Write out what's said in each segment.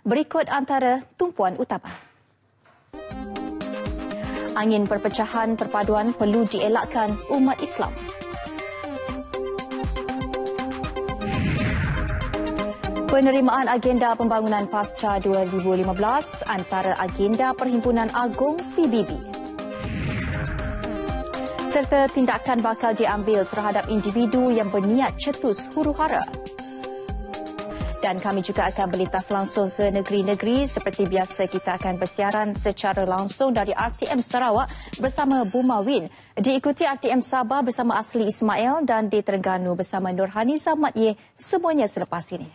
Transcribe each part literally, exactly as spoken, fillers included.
Berikut antara tumpuan utama. Angin perpecahan perpaduan perlu dielakkan umat Islam. Penerimaan agenda pembangunan pasca dua ribu lima belas antara agenda Perhimpunan Agung P B B. Serta tindakan bakal diambil terhadap individu yang berniat cetus huru-hara. Dan kami juga akan berlintas langsung ke negeri-negeri. Seperti biasa, kita akan bersiaran secara langsung dari R T M Sarawak bersama Buma Win. Diikuti R T M Sabah bersama Asli Ismail dan di Terengganu bersama Nurhani Zamat Ye. Semuanya selepas ini.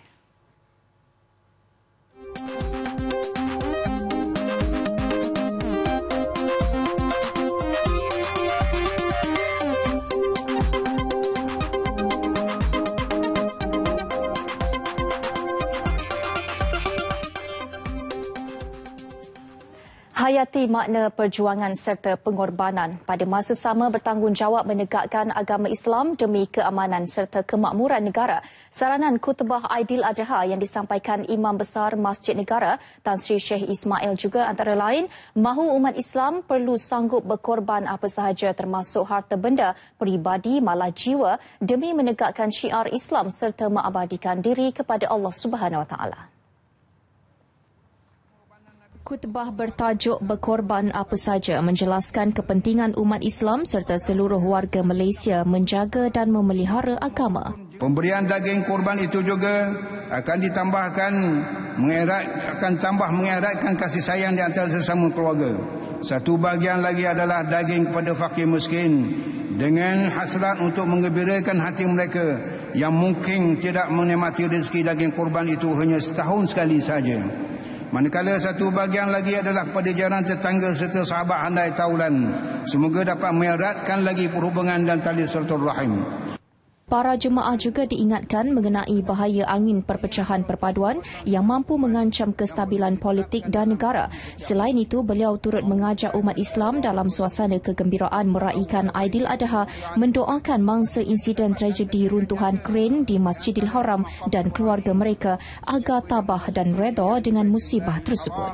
Hayati makna perjuangan serta pengorbanan, pada masa sama bertanggungjawab menegakkan agama Islam demi keamanan serta kemakmuran negara. Saranan khutbah Aidiladha yang disampaikan Imam Besar Masjid Negara Tan Sri Sheikh Ismail juga antara lain mahu umat Islam perlu sanggup berkorban apa sahaja termasuk harta benda, peribadi malah jiwa demi menegakkan syiar Islam serta mengabadikan diri kepada Allah Subhanahu Wa Taala. Khutbah bertajuk Berkorban Apa Saja menjelaskan kepentingan umat Islam serta seluruh warga Malaysia menjaga dan memelihara agama. Pemberian daging korban itu juga akan ditambahkan mengerat akan tambah mengeratkan kasih sayang di antara sesama keluarga. Satu bahagian lagi adalah daging kepada fakir miskin dengan hasrat untuk menggembirakan hati mereka yang mungkin tidak menikmati rezeki daging korban itu hanya setahun sekali saja. Manakala satu bahagian lagi adalah kepada jiran tetangga serta sahabat handai taulan. Semoga dapat mereratkan lagi perhubungan dan tali silaturahim. Para jemaah juga diingatkan mengenai bahaya angin perpecahan perpaduan yang mampu mengancam kestabilan politik dan negara. Selain itu, beliau turut mengajak umat Islam dalam suasana kegembiraan meraihkan Aidiladha mendoakan mangsa insiden tragedi runtuhan kren di Masjidil Haram dan keluarga mereka agar tabah dan redha dengan musibah tersebut.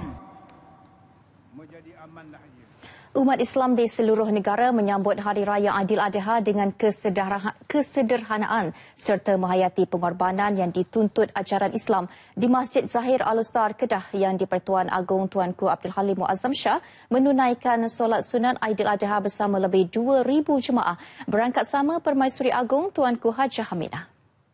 Umat Islam di seluruh negara menyambut Hari Raya Aidiladha dengan kesederhanaan serta menghayati pengorbanan yang dituntut ajaran Islam. Di Masjid Zahir Al-Ustar Kedah yang di-Pertuan Agong Tuanku Abdul Halim Muazzam Shah menunaikan solat sunat Aidiladha bersama lebih dua ribu jemaah berangkat sama Permaisuri Agong Tuanku Hajah Haminah.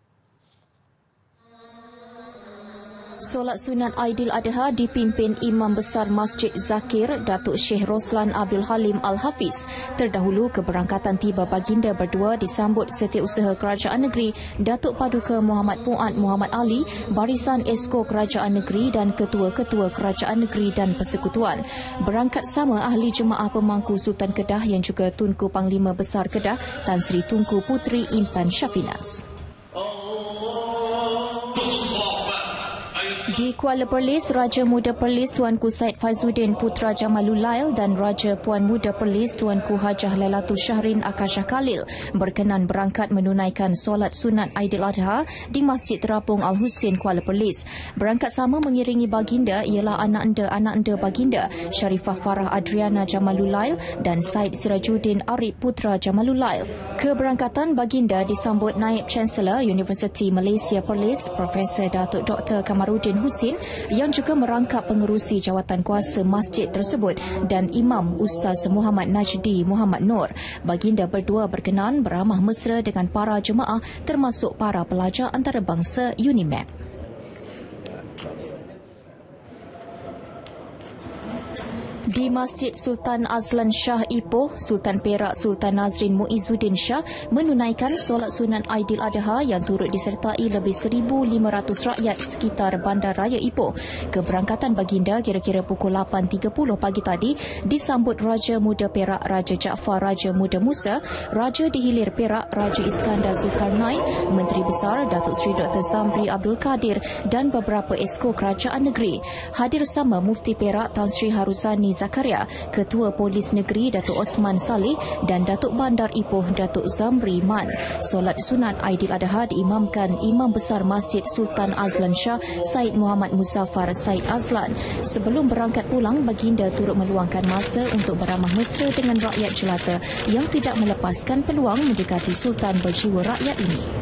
Solat sunat Aidiladha dipimpin Imam Besar Masjid Zakir Datuk Syekh Roslan Abdul Halim Al-Hafiz. Terdahulu keberangkatan tiba baginda berdua disambut Setiausaha Kerajaan Negeri Datuk Paduka Muhammad Puan Muhammad Ali, Barisan Esko Kerajaan Negeri dan Ketua-Ketua Kerajaan Negeri dan Persekutuan. Berangkat sama ahli jemaah pemangku Sultan Kedah yang juga Tunku Panglima Besar Kedah Tan Sri Tunku Puteri Intan Syafinas. Di Kuala Perlis, Raja Muda Perlis Tuanku Said Faizuddin Putra Jamalul Lail dan Raja Puan Muda Perlis Tuanku Hajah Lailatul Syahrin Akasha Khalil berkenan berangkat menunaikan solat sunat Aidiladha di Masjid Terapung Al-Husin Kuala Perlis. Berangkat sama mengiringi baginda ialah anak-anda-anak anda baginda Sharifah Farah Adriana Jamalul Lail dan Said Sirajuddin Arif Putra Jamalul Lail. Keberangkatan baginda disambut Naib Chancellor Universiti Malaysia Perlis Profesor Datuk Doktor Kamaruddin Husin yang juga merangkap pengerusi jawatan kuasa masjid tersebut dan Imam Ustaz Muhammad Najdi Muhammad Nur. Baginda berdua berkenan beramah mesra dengan para jemaah termasuk para pelajar antarabangsa UNIMAP. Di Masjid Sultan Azlan Shah Ipoh, Sultan Perak Sultan Nazrin Muizzuddin Shah menunaikan solat sunat Aidiladha yang turut disertai lebih seribu lima ratus rakyat sekitar Bandar Raya Ipoh. Keberangkatan baginda kira-kira pukul lapan tiga puluh pagi tadi disambut Raja Muda Perak Raja Jaafar Raja Muda Musa, Raja di Hilir Perak Raja Iskandar Zulkarnain, Menteri Besar Datuk Seri Doktor Zamri Abdul Kadir dan beberapa esko kerajaan negeri. Hadir sama Mufti Perak Tan Sri Harusani Zakaria, Ketua Polis Negeri Datuk Osman Saleh dan Datuk Bandar Ipoh Datuk Zamri Man. Solat sunat Aidiladha diimamkan Imam Besar Masjid Sultan Azlan Shah Said Muhammad Muzaffar Said Azlan. Sebelum berangkat pulang, baginda turut meluangkan masa untuk beramah mesra dengan rakyat jelata yang tidak melepaskan peluang mendekati Sultan berjiwa rakyat ini.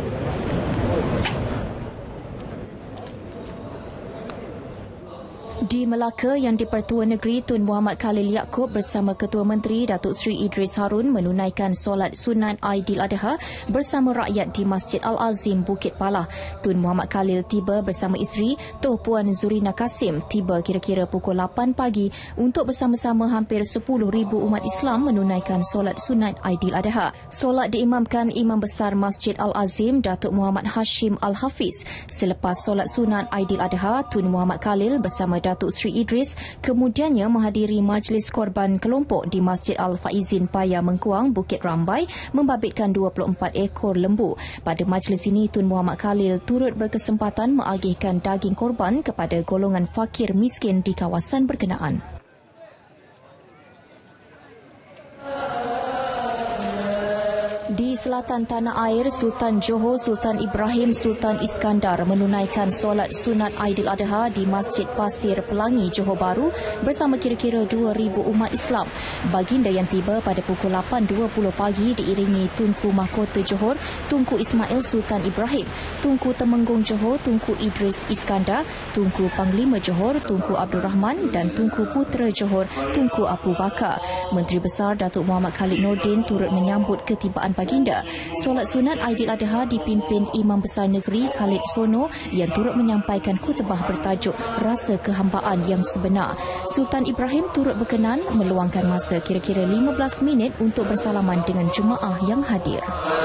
Di Melaka, Yang di-Pertua Negeri Tun Muhammad Khalil Yaakob bersama Ketua Menteri Datuk Seri Idris Harun menunaikan solat sunat Aidiladha bersama rakyat di Masjid Al-Azim Bukit Palah. Tun Muhammad Khalil tiba bersama isteri Toh Puan Zurina Kasim tiba kira-kira pukul lapan pagi untuk bersama-sama hampir sepuluh ribu umat Islam menunaikan solat sunat Aidiladha. Solat diimamkan Imam Besar Masjid Al-Azim Datuk Muhammad Hashim Al-Hafiz. Selepas solat sunat Aidiladha, Tun Muhammad Khalil bersama Datuk Seri Idris kemudiannya menghadiri majlis korban kelompok di Masjid Al-Faizin Paya Mengkuang, Bukit Rambai membabitkan dua puluh empat ekor lembu. Pada majlis ini, Tun Muhammad Khalil turut berkesempatan mengagihkan daging korban kepada golongan fakir miskin di kawasan berkenaan. Di selatan tanah air, Sultan Johor Sultan Ibrahim Sultan Iskandar menunaikan solat sunat Aidiladha di Masjid Pasir Pelangi, Johor Bahru bersama kira-kira dua ribu umat Islam. Baginda yang tiba pada pukul lapan dua puluh pagi diiringi Tunku Mahkota Johor, Tunku Ismail Sultan Ibrahim, Tunku Temenggung Johor, Tunku Idris Iskandar, Tunku Panglima Johor, Tunku Abdul Rahman dan Tunku Putera Johor, Tunku Abu Bakar. Menteri Besar Datuk Muhammad Khalid Nordin turut menyambut ketibaan baginda. Solat sunat Aidiladha dipimpin Imam Besar Negeri Khalid Sono yang turut menyampaikan khutbah bertajuk Rasa Kehambaan yang Sebenar. Sultan Ibrahim turut berkenan meluangkan masa kira-kira lima belas minit untuk bersalaman dengan jemaah yang hadir.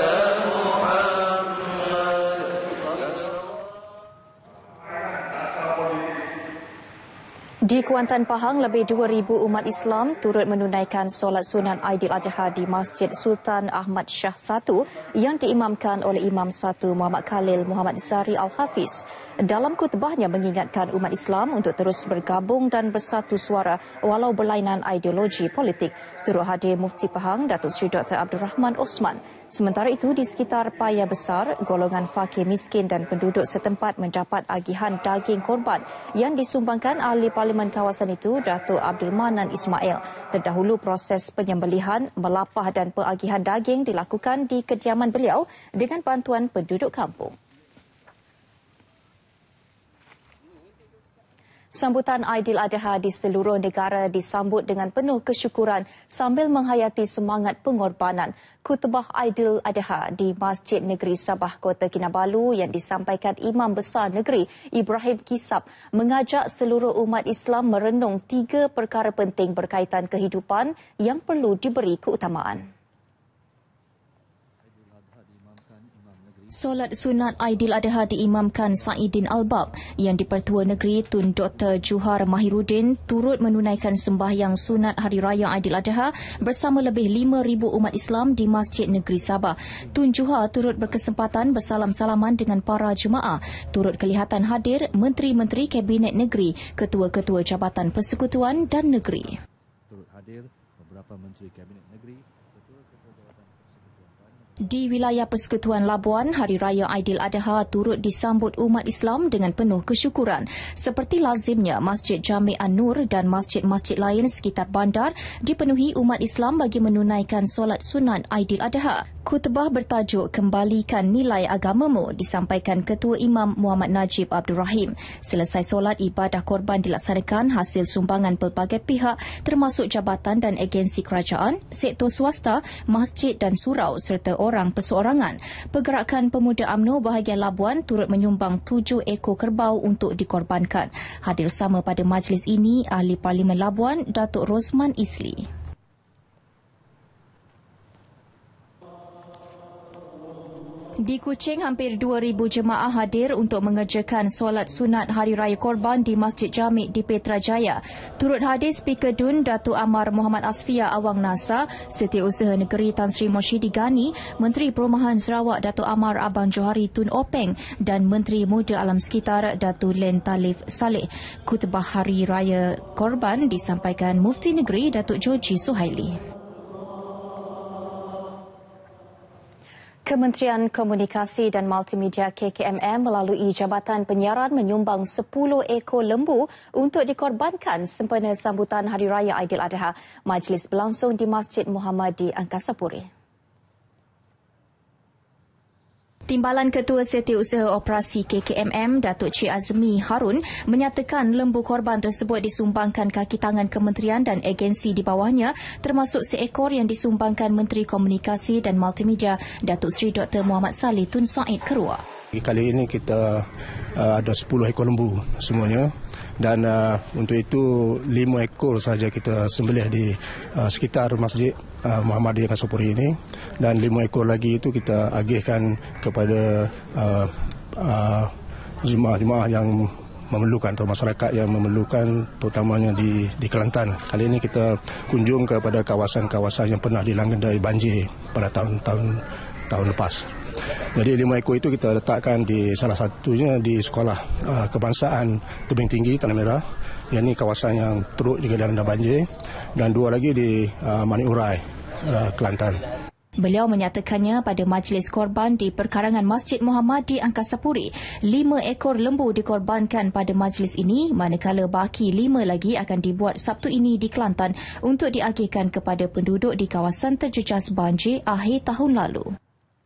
Di Kuantan Pahang, lebih dua ribu umat Islam turut menunaikan solat sunat Aidiladha di Masjid Sultan Ahmad Shah satu yang diimamkan oleh Imam satu Muhammad Khalil Muhammad Zari Al-Hafiz. Dalam khutbahnya mengingatkan umat Islam untuk terus bergabung dan bersatu suara walau berlainan ideologi politik. Turut hadir Mufti Pahang Datuk Seri Doktor Abdul Rahman Osman. Sementara itu, di sekitar Paya Besar, golongan fakir miskin dan penduduk setempat mendapat agihan daging korban yang disumbangkan ahli parlimen kawasan itu, Datuk Abdul Manan Ismail. Terdahulu proses penyembelihan, melapah dan pengagihan daging dilakukan di kediaman beliau dengan bantuan penduduk kampung. Sambutan Aidiladha di seluruh negara disambut dengan penuh kesyukuran sambil menghayati semangat pengorbanan. Khutbah Aidiladha di Masjid Negeri Sabah Kota Kinabalu yang disampaikan Imam Besar Negeri Ibrahim Kisap mengajak seluruh umat Islam merenung tiga perkara penting berkaitan kehidupan yang perlu diberi keutamaan. Solat sunat Aidiladha diimamkan Saidin Albab yang di-Pertua Negeri Tun Doktor Juhar Mahiruddin turut menunaikan sembahyang sunat Hari Raya Aidiladha bersama lebih lima ribu umat Islam di Masjid Negeri Sabah. Tun Juhar turut berkesempatan bersalam-salaman dengan para jemaah. Turut kelihatan hadir Menteri-Menteri Kabinet Negeri, Ketua-Ketua Jabatan Persekutuan dan Negeri. Turut hadir beberapa Menteri Kabinet Negeri. Di wilayah Persekutuan Labuan, Hari Raya Aidiladha turut disambut umat Islam dengan penuh kesyukuran. Seperti lazimnya, Masjid Jami' An-Nur dan masjid-masjid lain sekitar bandar dipenuhi umat Islam bagi menunaikan solat sunat Aidiladha. Khutbah bertajuk Kembalikan Nilai Agamamu disampaikan Ketua Imam Muhammad Najib Abdul Rahim. Selesai solat, ibadah korban dilaksanakan hasil sumbangan pelbagai pihak termasuk jabatan dan agensi kerajaan, sektor swasta, masjid dan surau serta orang perseorangan. Pergerakan Pemuda UMNO bahagian Labuan turut menyumbang tujuh ekor kerbau untuk dikorbankan. Hadir sama pada majlis ini Ahli Parlimen Labuan, Datuk Rosman Isli. Di Kuching, hampir dua ribu jemaah hadir untuk mengerjakan solat sunat Hari Raya Korban di Masjid Jami' di Petrajaya. Turut hadir Speaker D U N Datuk Amar Muhammad Asfia Awang Nasa, Setiausaha Negeri Tan Sri Morshidi Ghani, Menteri Perumahan Sarawak Datuk Amar Abang Johari Tun Openg dan Menteri Muda Alam Sekitar Datuk Len Talif Saleh. Khutbah Hari Raya Korban disampaikan Mufti Negeri Datuk Joji Suhaili. Kementerian Komunikasi dan Multimedia K K M M melalui Jabatan Penyiaran menyumbang sepuluh ekor lembu untuk dikorbankan sempena sambutan Hari Raya Aidiladha. Majlis berlangsung di Masjid Muhammadi Angkasa Puri. Timbalan Ketua Setiausaha Operasi K K M M, Datuk Cik Azmi Harun, menyatakan lembu korban tersebut disumbangkan kaki tangan kementerian dan agensi di bawahnya, termasuk seekor yang disumbangkan Menteri Komunikasi dan Multimedia, Datuk Seri Doktor Muhammad Saleh Tun Said Kerua. Kali ini kita uh, ada sepuluh ekor lembu semuanya. Dan uh, untuk itu lima ekor saja kita sembelih di uh, sekitar Masjid uh, Muhammadi Angkasa Puri ini, dan lima ekor lagi itu kita agihkan kepada uh, uh, jemaah-jemaah yang memerlukan atau masyarakat yang memerlukan, terutamanya di di Kelantan. Kali ini kita kunjung kepada kawasan-kawasan yang pernah dilanda banjir pada tahun-tahun tahun lepas. Jadi lima ekor itu kita letakkan di salah satunya di sekolah uh, kebangsaan Tebing Tinggi Tanah Merah, yang ini kawasan yang teruk juga dilanda banjir, dan dua lagi di uh, Manik Urai, uh, Kelantan. Beliau menyatakannya pada majlis korban di perkarangan Masjid Muhammadi Angkasa Puri. Lima ekor lembu dikorbankan pada majlis ini, manakala baki lima lagi akan dibuat Sabtu ini di Kelantan untuk diagihkan kepada penduduk di kawasan terjejas banjir akhir tahun lalu.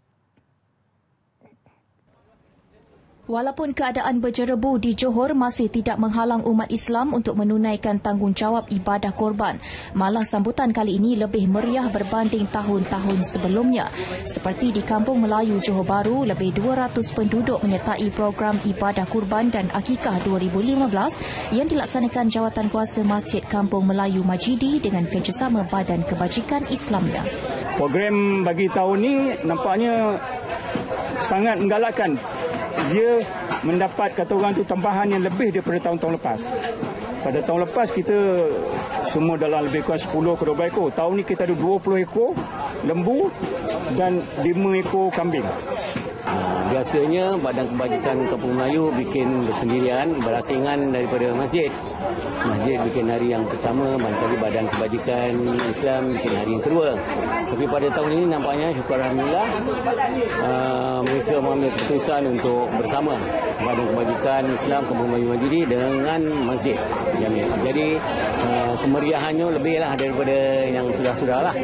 Walaupun keadaan berjerebu di Johor masih tidak menghalang umat Islam untuk menunaikan tanggungjawab ibadah korban, malah sambutan kali ini lebih meriah berbanding tahun-tahun sebelumnya. Seperti di Kampung Melayu Johor Bahru, lebih dua ratus penduduk menyertai program ibadah kurban dan akikah dua ribu lima belas yang dilaksanakan Jawatan Kuasa Masjid Kampung Melayu Majidi dengan kerjasama Badan Kebajikan Islamnya. Program bagi tahun ini nampaknya sangat menggalakkan. Dia mendapat, kata orang tu, tambahan yang lebih daripada tahun-tahun lepas. Pada tahun lepas kita semua dalam lebih kurang sepuluh ke dua belas ekor. Tahun ni kita ada dua puluh ekor lembu dan lima ekor kambing. Biasanya Badan Kebajikan Kampung Melayu bikin bersendirian, berasingan daripada masjid. Masjid bikin hari yang pertama, barangkali Badan Kebajikan Islam bikin hari yang kedua. Tapi pada tahun ini nampaknya, syukur Alhamdulillah, uh, mereka mengambil keputusan untuk bersama Badan Kebajikan Islam Kampung Melayu Majidi dengan masjid. Jadi uh, kemeriahannya lebihlah daripada yang sudah-sudah lah.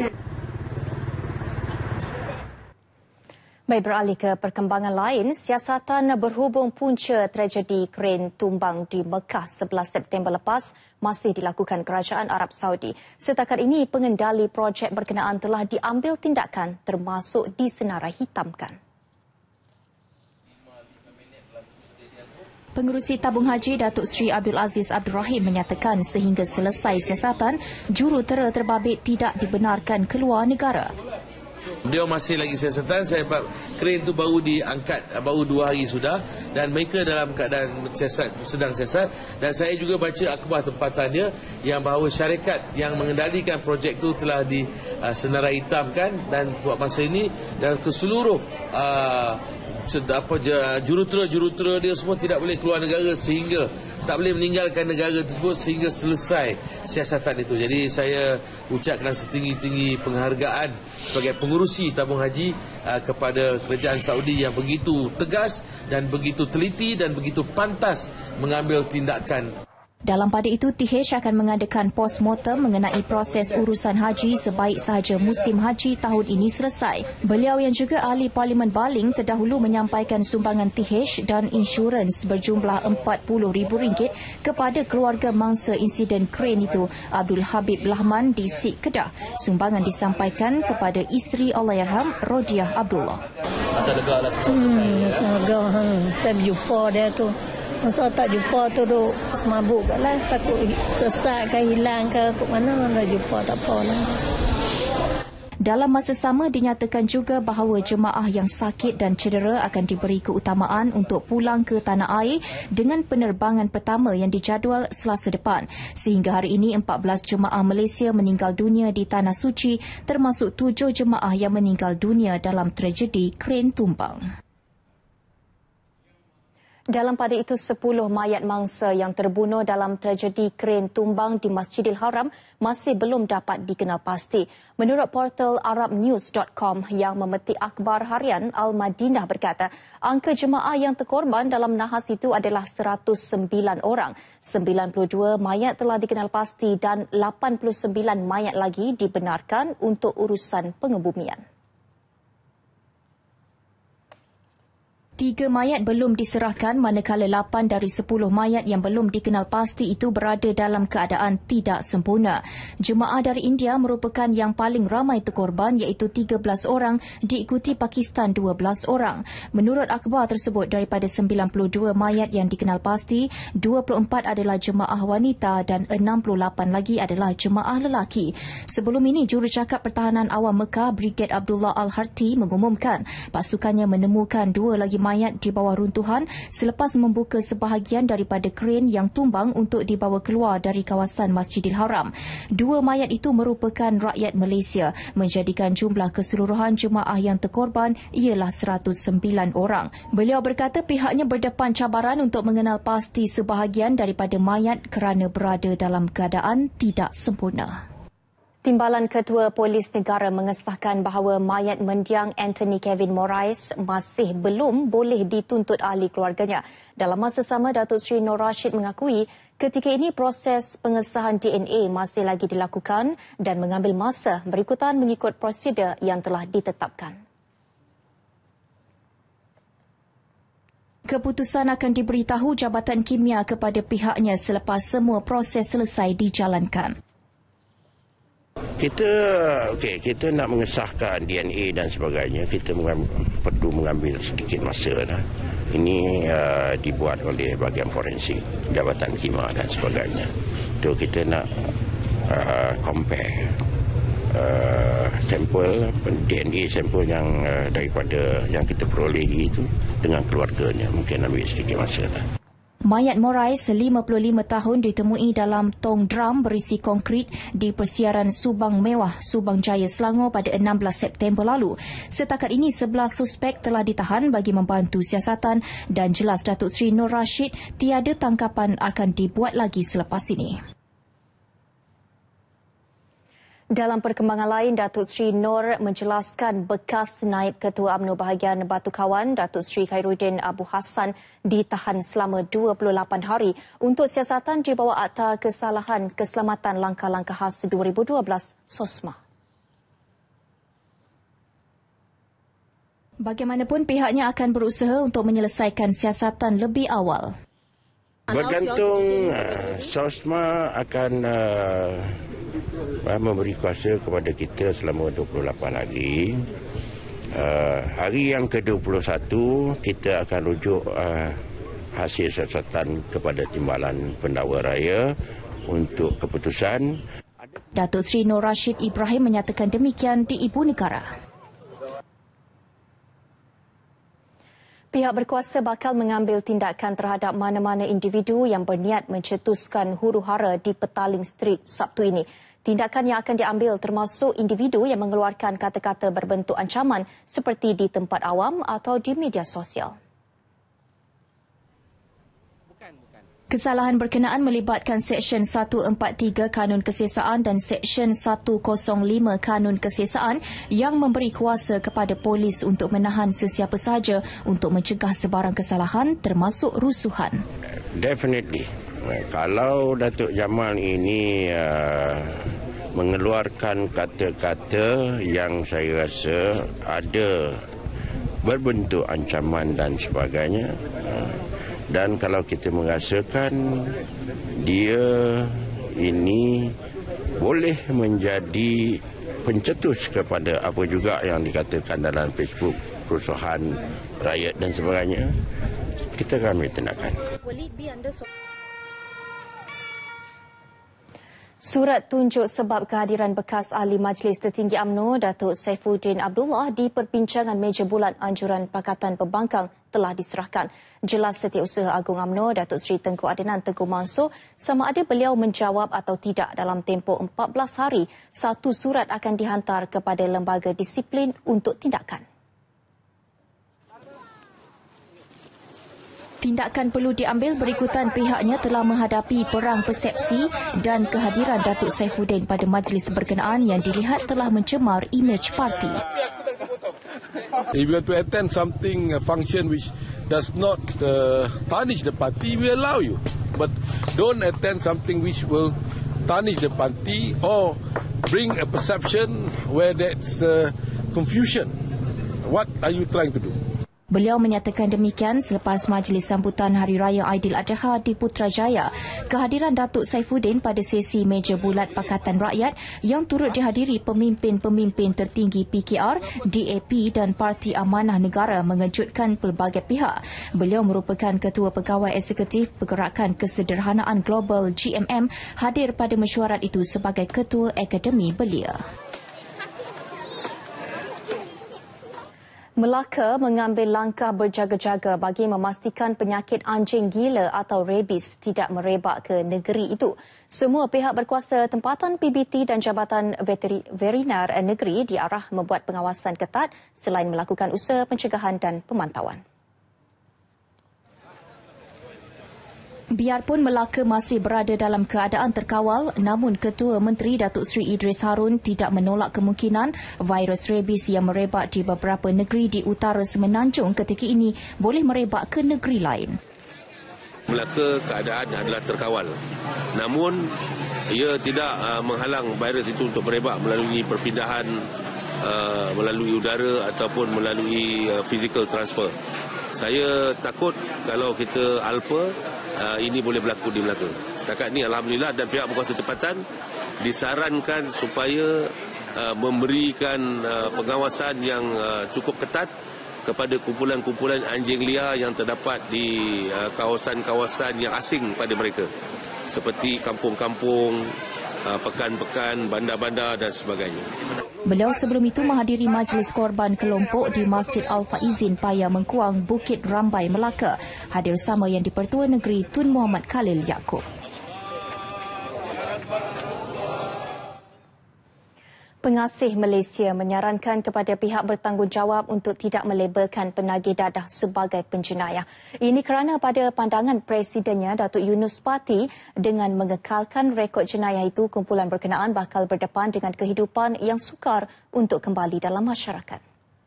Baik, beralih ke perkembangan lain, siasatan berhubung punca tragedi kren tumbang di Mekah sebelas September lepas masih dilakukan Kerajaan Arab Saudi. Setakat ini, pengendali projek berkenaan telah diambil tindakan termasuk disenarai hitamkan. Pengerusi Tabung Haji Datuk Seri Abdul Aziz Abdul Rahim menyatakan sehingga selesai siasatan, jurutera terbabit tidak dibenarkan keluar negara. Beliau masih lagi siasatan sebab kren itu baru diangkat baru dua hari sudah, dan mereka dalam keadaan siasat, sedang siasat. Dan saya juga baca akhbar tempatannya yang bahawa syarikat yang mengendalikan projek itu telah disenarai hitamkan, dan buat masa ini dan ke seluruh uh, apa jurutera-jurutera dia semua tidak boleh keluar negara sehingga tak boleh meninggalkan negara tersebut sehingga selesai siasatan itu. Jadi saya ucapkan setinggi-tinggi penghargaan sebagai pengurusi tabung haji uh, kepada kerajaan Saudi yang begitu tegas dan begitu teliti dan begitu pantas mengambil tindakan. Dalam pada itu, T H akan mengadakan postmortem mengenai proses urusan haji sebaik sahaja musim haji tahun ini selesai. Beliau yang juga ahli Parlimen Baling terdahulu menyampaikan sumbangan T H dan insurans berjumlah empat puluh ribu ringgit kepada keluarga mangsa insiden kren itu, Abdul Habib Lahman di Sik Kedah. Sumbangan disampaikan kepada isteri Allahyarham Rodiah Abdullah. Masa lega lah semua selesai. Hmm, lega. Hmm. Saya berjumpa dia tu. Masa tak jumpa tu duk semabuk kat lah. Takut sesat ke hilang ke ke mana. Dah jumpa tak apa lah. Dalam masa sama, dinyatakan juga bahawa jemaah yang sakit dan cedera akan diberi keutamaan untuk pulang ke tanah air dengan penerbangan pertama yang dijadual Selasa depan. Sehingga hari ini, empat belas jemaah Malaysia meninggal dunia di Tanah Suci, termasuk tujuh jemaah yang meninggal dunia dalam tragedi kren tumbang. Dalam pada itu, sepuluh mayat mangsa yang terbunuh dalam tragedi kren tumbang di Masjidil Haram masih belum dapat dikenal pasti. Menurut portal arab news dot com yang memetik akhbar harian, Al-Madinah berkata, angka jemaah yang terkorban dalam nahas itu adalah seratus sembilan orang. sembilan puluh dua mayat telah dikenal pasti dan lapan puluh sembilan mayat lagi dibenarkan untuk urusan pengebumian. Tiga mayat belum diserahkan, manakala lapan dari sepuluh mayat yang belum dikenal pasti itu berada dalam keadaan tidak sempurna. Jemaah dari India merupakan yang paling ramai terkorban, iaitu tiga belas orang, diikuti Pakistan dua belas orang. Menurut akhbar tersebut, daripada sembilan puluh dua mayat yang dikenal pasti, dua puluh empat adalah jemaah wanita dan enam puluh lapan lagi adalah jemaah lelaki. Sebelum ini, Jurucakap Pertahanan Awam Mekah, Brigade Abdullah Al-Harti mengumumkan pasukannya menemukan dua lagi mayat di bawah runtuhan selepas membuka sebahagian daripada kren yang tumbang untuk dibawa keluar dari kawasan Masjidil Haram. Dua mayat itu merupakan rakyat Malaysia, menjadikan jumlah keseluruhan jemaah yang terkorban ialah seratus sembilan orang. Beliau berkata pihaknya berdepan cabaran untuk mengenal pasti sebahagian daripada mayat kerana berada dalam keadaan tidak sempurna. Timbalan Ketua Polis Negara mengesahkan bahawa mayat mendiang Anthony Kevin Morais masih belum boleh dituntut ahli keluarganya. Dalam masa sama, Datuk Seri Nur Rashid mengakui ketika ini proses pengesahan D N A masih lagi dilakukan dan mengambil masa berikutan mengikut prosedur yang telah ditetapkan. Keputusan akan diberitahu Jabatan Kimia kepada pihaknya selepas semua proses selesai dijalankan. Kita okey, kita nak mengesahkan D N A dan sebagainya, kita mengambil, perlu mengambil sedikit masa dah. Ini uh, dibuat oleh bahagian forensik, Jabatan Kimia dan sebagainya. So kita nak uh, compare uh, sampel D N A sampel yang uh, daripada yang kita perolehi itu dengan keluarganya, mungkin ambil sedikit masa dah. Mayat Morais, lima puluh lima tahun, ditemui dalam tong drum berisi konkrit di persiaran Subang Mewah, Subang Jaya, Selangor pada enam belas September lalu. Setakat ini, sebelas suspek telah ditahan bagi membantu siasatan dan jelas Datuk Seri Nur Rashid tiada tangkapan akan dibuat lagi selepas ini. Dalam perkembangan lain, Datuk Seri Nur menjelaskan bekas Naib Ketua UMNO Bahagian Batu Kawan, Datuk Seri Khairuddin Abu Hassan, ditahan selama dua puluh lapan hari untuk siasatan di bawah Akta Kesalahan Keselamatan Langkah-Langkah Khas dua ribu dua belas SOSMA. Bagaimanapun, pihaknya akan berusaha untuk menyelesaikan siasatan lebih awal. Bergantung, uh, SOSMA akan uh, memberi kuasa kepada kita selama dua puluh lapan hari. Uh, hari yang ke dua puluh satu, kita akan rujuk uh, hasil siasatan kepada Timbalan Pendakwa Raya untuk keputusan. Datuk Seri Nur Rashid Ibrahim menyatakan demikian di Ibu Negara. Pihak berkuasa bakal mengambil tindakan terhadap mana-mana individu yang berniat mencetuskan huru-hara di Petaling Street Sabtu ini. Tindakan yang akan diambil termasuk individu yang mengeluarkan kata-kata berbentuk ancaman seperti di tempat awam atau di media sosial. Kesalahan berkenaan melibatkan Seksyen seratus empat puluh tiga Kanun Kesiasaan dan Seksyen seratus lima Kanun Kesiasaan yang memberi kuasa kepada polis untuk menahan sesiapa sahaja untuk mencegah sebarang kesalahan termasuk rusuhan. Definitely. Kalau Datuk Jamal ini uh, mengeluarkan kata-kata yang saya rasa ada berbentuk ancaman dan sebagainya, uh, dan kalau kita merasakan dia ini boleh menjadi pencetus kepada apa juga yang dikatakan dalam Facebook, kerusuhan, riot dan sebagainya, kita akan ambil tindakan. Surat tunjuk sebab kehadiran bekas Ahli Majlis Tertinggi U M N O Datuk Saifuddin Abdullah di perbincangan meja bulat Anjuran Pakatan Pembangkang telah diserahkan. Jelas Setiausaha Agung U M N O Datuk Seri Tengku Adnan Tengku Mansur sama ada beliau menjawab atau tidak dalam tempoh empat belas hari, satu surat akan dihantar kepada lembaga disiplin untuk tindakan. Tindakan perlu diambil berikutan pihaknya telah menghadapi perang persepsi dan kehadiran Datuk Saifuddin pada majlis berkenaan yang dilihat telah mencemar imej parti. If you want to attend something, a function which does not uh, tarnish the party, we allow you. But don't attend something which will tarnish the party or bring a perception where there's uh, confusion. What are you trying to do? Beliau menyatakan demikian selepas majlis sambutan Hari Raya Aidiladha di Putrajaya. Kehadiran Datuk Saifuddin pada sesi meja bulat Pakatan Rakyat yang turut dihadiri pemimpin-pemimpin tertinggi P K R, D A P dan Parti Amanah Negara mengejutkan pelbagai pihak. Beliau merupakan Ketua Pegawai Eksekutif Pergerakan Kesederhanaan Global G M M hadir pada mesyuarat itu sebagai Ketua Akademi Belia. Melaka mengambil langkah berjaga-jaga bagi memastikan penyakit anjing gila atau rabies tidak merebak ke negeri itu. Semua pihak berkuasa tempatan P B T dan Jabatan Veterinar Negeri diarah membuat pengawasan ketat selain melakukan usaha pencegahan dan pemantauan. Biarpun Melaka masih berada dalam keadaan terkawal, namun Ketua Menteri Datuk Seri Idris Harun tidak menolak kemungkinan virus rabies yang merebak di beberapa negeri di utara Semenanjung ketika ini boleh merebak ke negeri lain. Melaka keadaan adalah terkawal. Namun ia tidak uh, menghalang virus itu untuk merebak melalui perpindahan uh, melalui udara ataupun melalui uh, physical transfer. Saya takut kalau kita alpa Uh, ini boleh berlaku di Melaka. Setakat ini Alhamdulillah dan pihak berkuasa tempatan disarankan supaya uh, memberikan uh, pengawasan yang uh, cukup ketat kepada kumpulan-kumpulan anjing liar yang terdapat di uh, kawasan-kawasan yang asing pada mereka. Seperti kampung-kampung, uh, pekan-pekan, bandar-bandar dan sebagainya. Beliau sebelum itu menghadiri majlis korban kelompok di Masjid Al-Faizin Paya Mengkuang, Bukit Rambai, Melaka. Hadir sama Yang di-Pertua Negeri Tun Muhammad Khalil Yaakob. Pengasih Malaysia menyarankan kepada pihak bertanggungjawab untuk tidak melabelkan penagih dadah sebagai penjenayah. Ini kerana pada pandangan Presidennya Datuk Yunus Pati, dengan mengekalkan rekod jenayah itu, kumpulan berkenaan bakal berdepan dengan kehidupan yang sukar untuk kembali dalam masyarakat.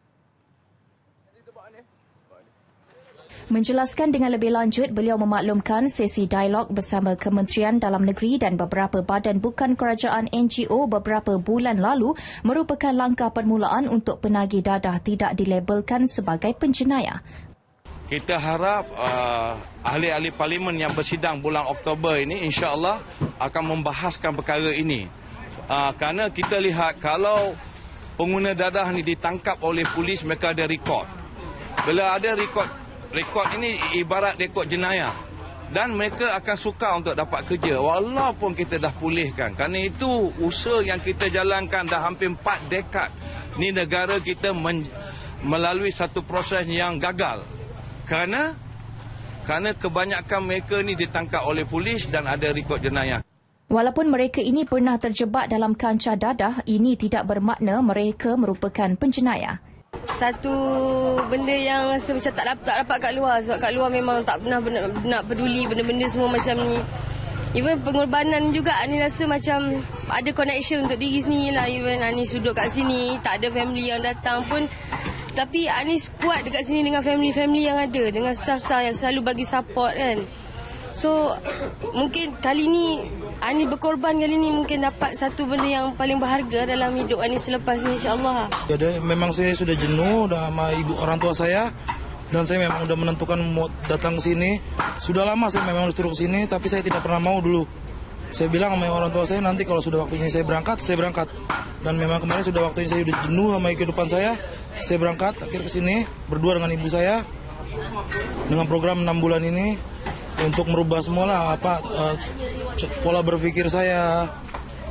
Menjelaskan dengan lebih lanjut, beliau memaklumkan sesi dialog bersama Kementerian Dalam Negeri dan beberapa badan bukan kerajaan N G O beberapa bulan lalu merupakan langkah permulaan untuk penagih dadah tidak dilabelkan sebagai penjenayah. Kita harap uh, ahli-ahli parlimen yang bersidang bulan Oktober ini insya-Allah akan membahaskan perkara ini. Uh, kerana kita lihat kalau pengguna dadah ni ditangkap oleh polis, mereka ada rekod. Bila ada rekod Rekod ini ibarat rekod jenayah dan mereka akan sukar untuk dapat kerja walaupun kita dah pulihkan. Kerana itu usaha yang kita jalankan dah hampir empat dekad. Ni negara kita men, melalui satu proses yang gagal. Kerana kerana kebanyakan mereka ni ditangkap oleh polis dan ada rekod jenayah. Walaupun mereka ini pernah terjebak dalam kancah dadah, ini tidak bermakna mereka merupakan penjenayah. Satu benda yang rasa macam tak dapat, tak dapat kat luar. Sebab kat luar memang tak pernah nak peduli benda-benda semua macam ni. Even pengorbanan juga ni rasa macam ada connection untuk diri sendiri lah. Even Anis duduk kat sini, tak ada family yang datang pun. Tapi Anis kuat dekat sini dengan family-family yang ada. Dengan staff-staff yang selalu bagi support kan. So mungkin kali ni Anis berkorban kali ni mungkin dapat satu benda yang paling berharga dalam hidup Anis selepas ni insya-Allah. Jadi memang saya sudah jenuh dah sama ibu orang tua saya dan saya memang sudah menentukan mau datang ke sini. Sudah lama saya memang disuruh ke sini tapi saya tidak pernah mau dulu. Saya bilang sama orang tua saya nanti kalau sudah waktunya saya berangkat, saya berangkat. Dan memang kemarin sudah waktunya saya sudah jenuh sama kehidupan saya. Saya berangkat akhir ke sini berdua dengan ibu saya dengan program enam bulan ini untuk merubah semualah apa uh, pola berpikir saya,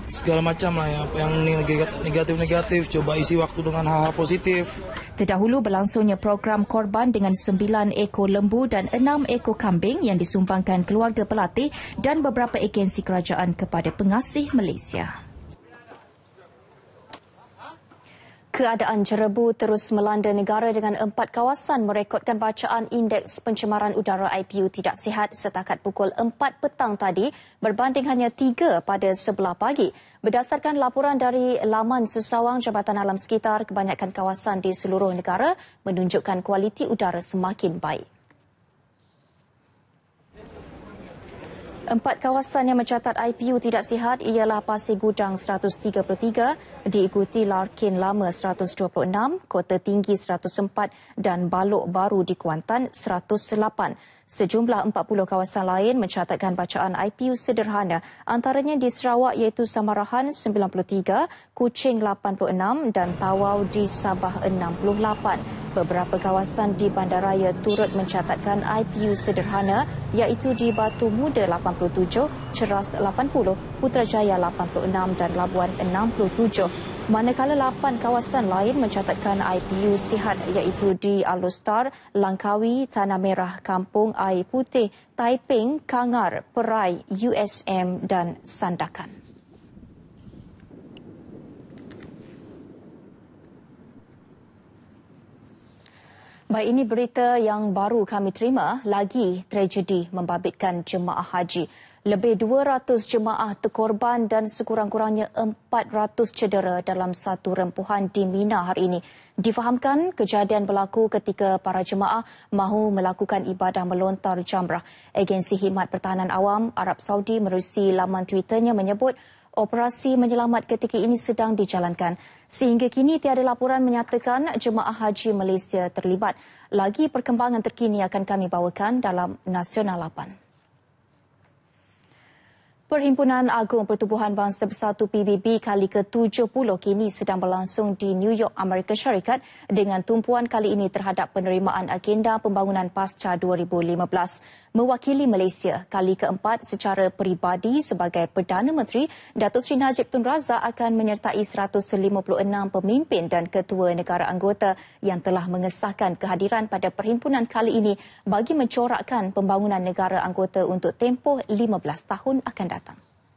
segala macam lah yang, yang negatif-negatif, coba isi waktu dengan hal-hal positif. Terdahulu berlangsungnya program korban dengan sembilan ekor lembu dan enam ekor kambing yang disumbangkan keluarga pelatih dan beberapa agensi kerajaan kepada pengasih Malaysia. Keadaan jerebu terus melanda negara dengan empat kawasan merekodkan bacaan indeks pencemaran udara I P U tidak sihat setakat pukul empat petang tadi berbanding hanya tiga pada sebelah pagi. Berdasarkan laporan dari laman sesawang Jabatan Alam Sekitar, kebanyakan kawasan di seluruh negara menunjukkan kualiti udara semakin baik. Empat kawasan yang mencatat I P U tidak sihat ialah Pasir Gudang seratus tiga puluh tiga, diikuti Larkin Lama seratus dua puluh enam, Kota Tinggi seratus empat dan Balok Baru di Kuantan seratus lapan. Sejumlah empat puluh kawasan lain mencatatkan bacaan I P U sederhana, antaranya di Sarawak iaitu Samarahan sembilan puluh tiga, Kuching lapan puluh enam dan Tawau di Sabah enam puluh lapan. Beberapa kawasan di bandaraya turut mencatatkan I P U sederhana iaitu di Batu Muda lapan puluh tujuh, Ceras lapan puluh, Putrajaya lapan puluh enam dan Labuan enam puluh tujuh. Manakala lapan kawasan lain mencatatkan I P U sihat iaitu di Alustar, Langkawi, Tanah Merah, Kampung Air Putih, Taiping, Kangar, Perai, U S M dan Sandakan. Baik, ini berita yang baru kami terima. Lagi tragedi membabitkan jemaah haji. Lebih dua ratus jemaah terkorban dan sekurang-kurangnya empat ratus cedera dalam satu rempuhan di Mina hari ini. Difahamkan kejadian berlaku ketika para jemaah mahu melakukan ibadah melontar jamrah. Agensi Khidmat Pertahanan Awam Arab Saudi menerusi laman Twitternya menyebut operasi menyelamat ketika ini sedang dijalankan. Sehingga kini tiada laporan menyatakan jemaah haji Malaysia terlibat. Lagi perkembangan terkini akan kami bawakan dalam Nasional lapan. Perhimpunan Agung Pertubuhan Bangsa Bersatu P B B kali ke tujuh puluh kini sedang berlangsung di New York, Amerika Syarikat dengan tumpuan kali ini terhadap penerimaan agenda pembangunan pasca dua ribu lima belas. Mewakili Malaysia kali keempat secara peribadi sebagai Perdana Menteri, Datuk Seri Najib Tun Razak akan menyertai seratus lima puluh enam pemimpin dan ketua negara anggota yang telah mengesahkan kehadiran pada perhimpunan kali ini bagi mencorakkan pembangunan negara anggota untuk tempoh lima belas tahun akan datang.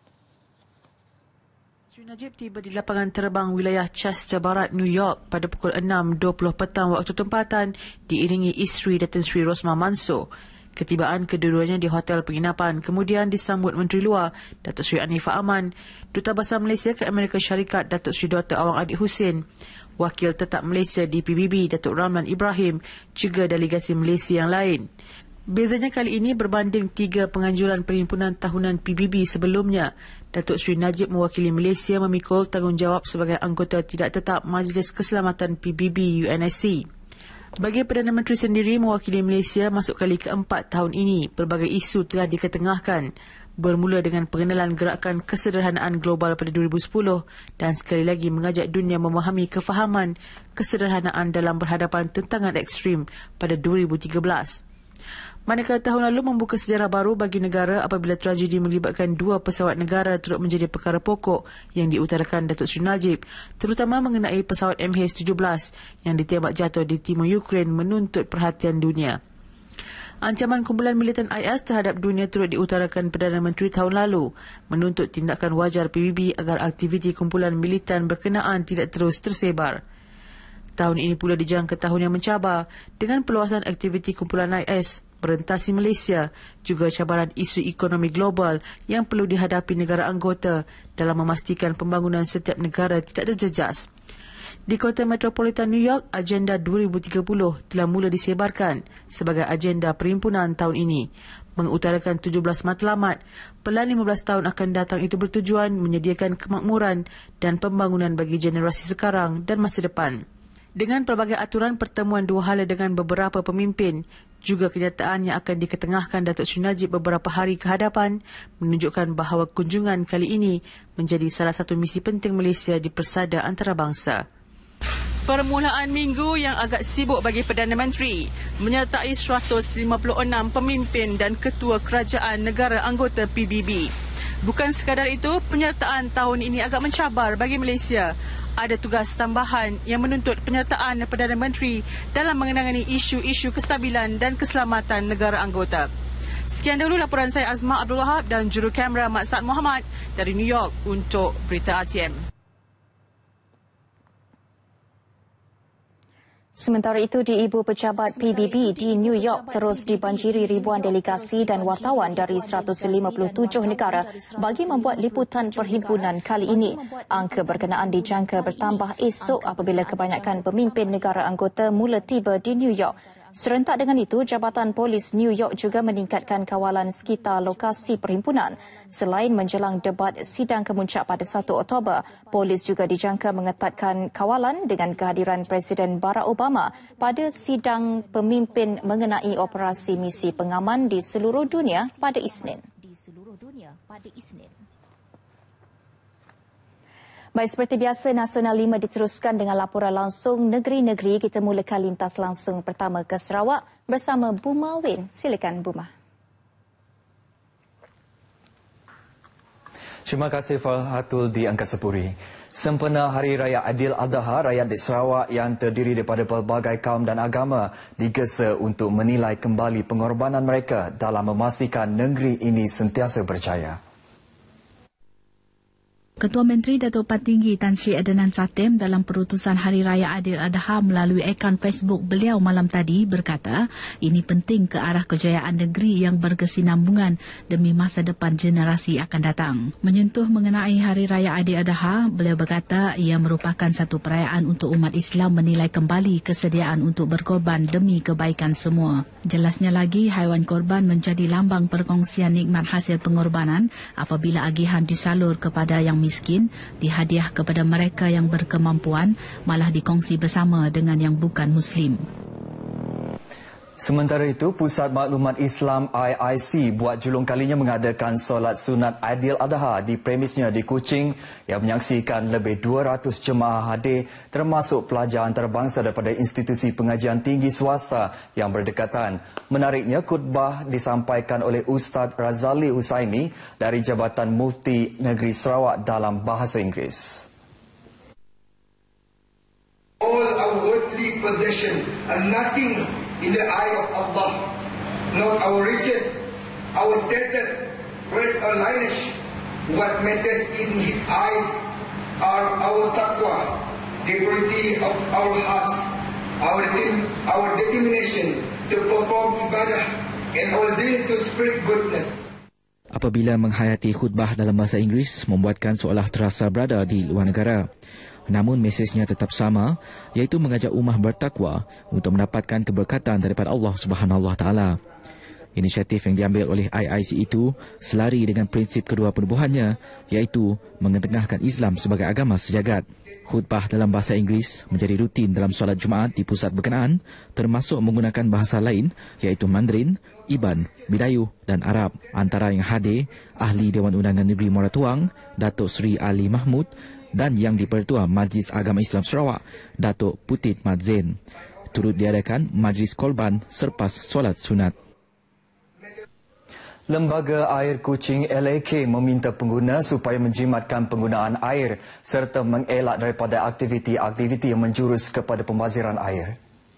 Sri Najib tiba di lapangan terbang wilayah Chester Barat, New York pada pukul enam dua puluh petang waktu tempatan diiringi isteri Datin Sri Rosmah Mansor. Ketibaan kedua-duanya di hotel penginapan kemudian disambut Menteri Luar Datuk Seri Anifah Aman, Duta Besar Malaysia ke Amerika Syarikat Datuk Seri Doktor Awang Adik Hussein, Wakil Tetap Malaysia di P B B Datuk Ramlan Ibrahim, juga delegasi Malaysia yang lain. Bezanya kali ini berbanding tiga penganjuran perhimpunan tahunan P B B sebelumnya, Datuk Seri Najib mewakili Malaysia memikul tanggungjawab sebagai anggota tidak tetap Majlis Keselamatan P B B U N S C. Bagi Perdana Menteri sendiri mewakili Malaysia masuk kali keempat tahun ini, pelbagai isu telah diketengahkan, bermula dengan pengenalan gerakan kesederhanaan global pada dua ribu sepuluh dan sekali lagi mengajak dunia memahami kefahaman kesederhanaan dalam berhadapan tentangan ekstrim pada dua ribu tiga belas. Manakala tahun lalu membuka sejarah baru bagi negara apabila tragedi melibatkan dua pesawat negara turut menjadi perkara pokok yang diutarakan Datuk Seri Najib, terutama mengenai pesawat M H tujuh belas yang ditembak jatuh di timur Ukraine menuntut perhatian dunia. Ancaman kumpulan militan I S terhadap dunia turut diutarakan Perdana Menteri tahun lalu, menuntut tindakan wajar P B B agar aktiviti kumpulan militan berkenaan tidak terus tersebar. Tahun ini pula dijangka tahun yang mencabar dengan perluasan aktiviti kumpulan I S berentasi Malaysia, juga cabaran isu ekonomi global yang perlu dihadapi negara anggota dalam memastikan pembangunan setiap negara tidak terjejas. Di Kota Metropolitan New York, agenda dua ribu tiga puluh telah mula disebarkan sebagai agenda perhimpunan tahun ini, mengutarakan tujuh belas matlamat. Pelan lima belas tahun akan datang itu bertujuan menyediakan kemakmuran dan pembangunan bagi generasi sekarang dan masa depan. Dengan pelbagai aturan pertemuan dua hala dengan beberapa pemimpin, juga kenyataan yang akan diketengahkan Datuk Seri Najib beberapa hari ke hadapan menunjukkan bahawa kunjungan kali ini menjadi salah satu misi penting Malaysia di persada antarabangsa. Permulaan minggu yang agak sibuk bagi Perdana Menteri menyertai seratus lima puluh enam pemimpin dan ketua kerajaan negara anggota P B B. Bukan sekadar itu, penyertaan tahun ini agak mencabar bagi Malaysia. Ada tugas tambahan yang menuntut penyertaan Perdana Menteri dalam mengenangani isu-isu kestabilan dan keselamatan negara anggota. Sekian dahulu laporan saya Azma Abdul Wahab dan juru kamera Maksad Muhammad dari New York untuk Berita R T M. Sementara itu, di Ibu Pejabat P B B di New York terus dibanjiri ribuan delegasi dan wartawan dari seratus lima puluh tujuh negara bagi membuat liputan perhimpunan kali ini. Angka berkenaan dijangka bertambah esok apabila kebanyakan pemimpin negara anggota mula tiba di New York. Serentak dengan itu, Jabatan Polis New York juga meningkatkan kawalan sekitar lokasi perhimpunan. Selain menjelang debat sidang kemuncak pada satu Oktober, polis juga dijangka mengetatkan kawalan dengan kehadiran Presiden Barack Obama pada sidang pemimpin mengenai operasi misi pengaman di seluruh dunia pada Isnin. Di seluruh dunia pada Isnin. Baik, seperti biasa, Nasional lima diteruskan dengan laporan langsung negeri-negeri. Kita mulakan lintas langsung pertama ke Sarawak bersama Buma Win. Silakan, Buma. Terima kasih, Farhatul di Angkasa Puri. Sempena Hari Raya Adil Adha, rakyat di Sarawak yang terdiri daripada pelbagai kaum dan agama digesa untuk menilai kembali pengorbanan mereka dalam memastikan negeri ini sentiasa berjaya. Ketua Menteri Datuk Patinggi Tan Sri Adnan Satem dalam perutusan Hari Raya Adil Adha melalui akaun Facebook beliau malam tadi berkata ini penting ke arah kejayaan negeri yang berkesinambungan demi masa depan generasi akan datang. Menyentuh mengenai Hari Raya Adil Adha, beliau berkata ia merupakan satu perayaan untuk umat Islam menilai kembali kesediaan untuk berkorban demi kebaikan semua. Jelasnya lagi, haiwan korban menjadi lambang perkongsian nikmat hasil pengorbanan apabila agihan disalur kepada yang miskin, dihadiah kepada mereka yang berkemampuan, malah dikongsi bersama dengan yang bukan Muslim. Sementara itu, Pusat Maklumat Islam I I C buat julung kalinya mengadakan solat sunat Adil Adha di premisnya di Kuching yang menyaksikan lebih dua ratus jemaah hadir termasuk pelajar antarabangsa daripada institusi pengajian tinggi swasta yang berdekatan. Menariknya, khutbah disampaikan oleh Ustaz Razali Usaimi dari Jabatan Mufti Negeri Sarawak dalam bahasa Inggeris. All our worldly possession are nothing in the eye of Allah. Not our riches, our status, race or lineage. What matters in His eyes are our taqwa, the purity of our hearts, our, de- our determination to perform ibadah, and our zeal to spread goodness. Apabila menghayati khutbah dalam bahasa Inggeris membuatkan seolah terasa berada di luar negara. Namun mesejnya tetap sama, iaitu mengajak ummah bertakwa untuk mendapatkan keberkatan daripada Allah Subhanahu Wa Taala. Inisiatif yang diambil oleh I I C itu selari dengan prinsip kedua penubuhannya, iaitu mengetengahkan Islam sebagai agama sejagat. Khutbah dalam bahasa Inggeris menjadi rutin dalam solat Jumaat di pusat berkenaan, termasuk menggunakan bahasa lain, iaitu Mandarin, Iban, Bidayuh dan Arab. Antara yang hadir, Ahli Dewan Undangan Negeri Muara Tuang, Datuk Seri Ali Mahmud, dan Yang di-Pertua Majlis Agama Islam Sarawak, Datuk Putit Mat Zain. Turut diadakan majlis korban selepas solat sunat. Lembaga Air Kuching L A K meminta pengguna supaya menjimatkan penggunaan air serta mengelak daripada aktiviti-aktiviti yang menjurus kepada pembaziran air.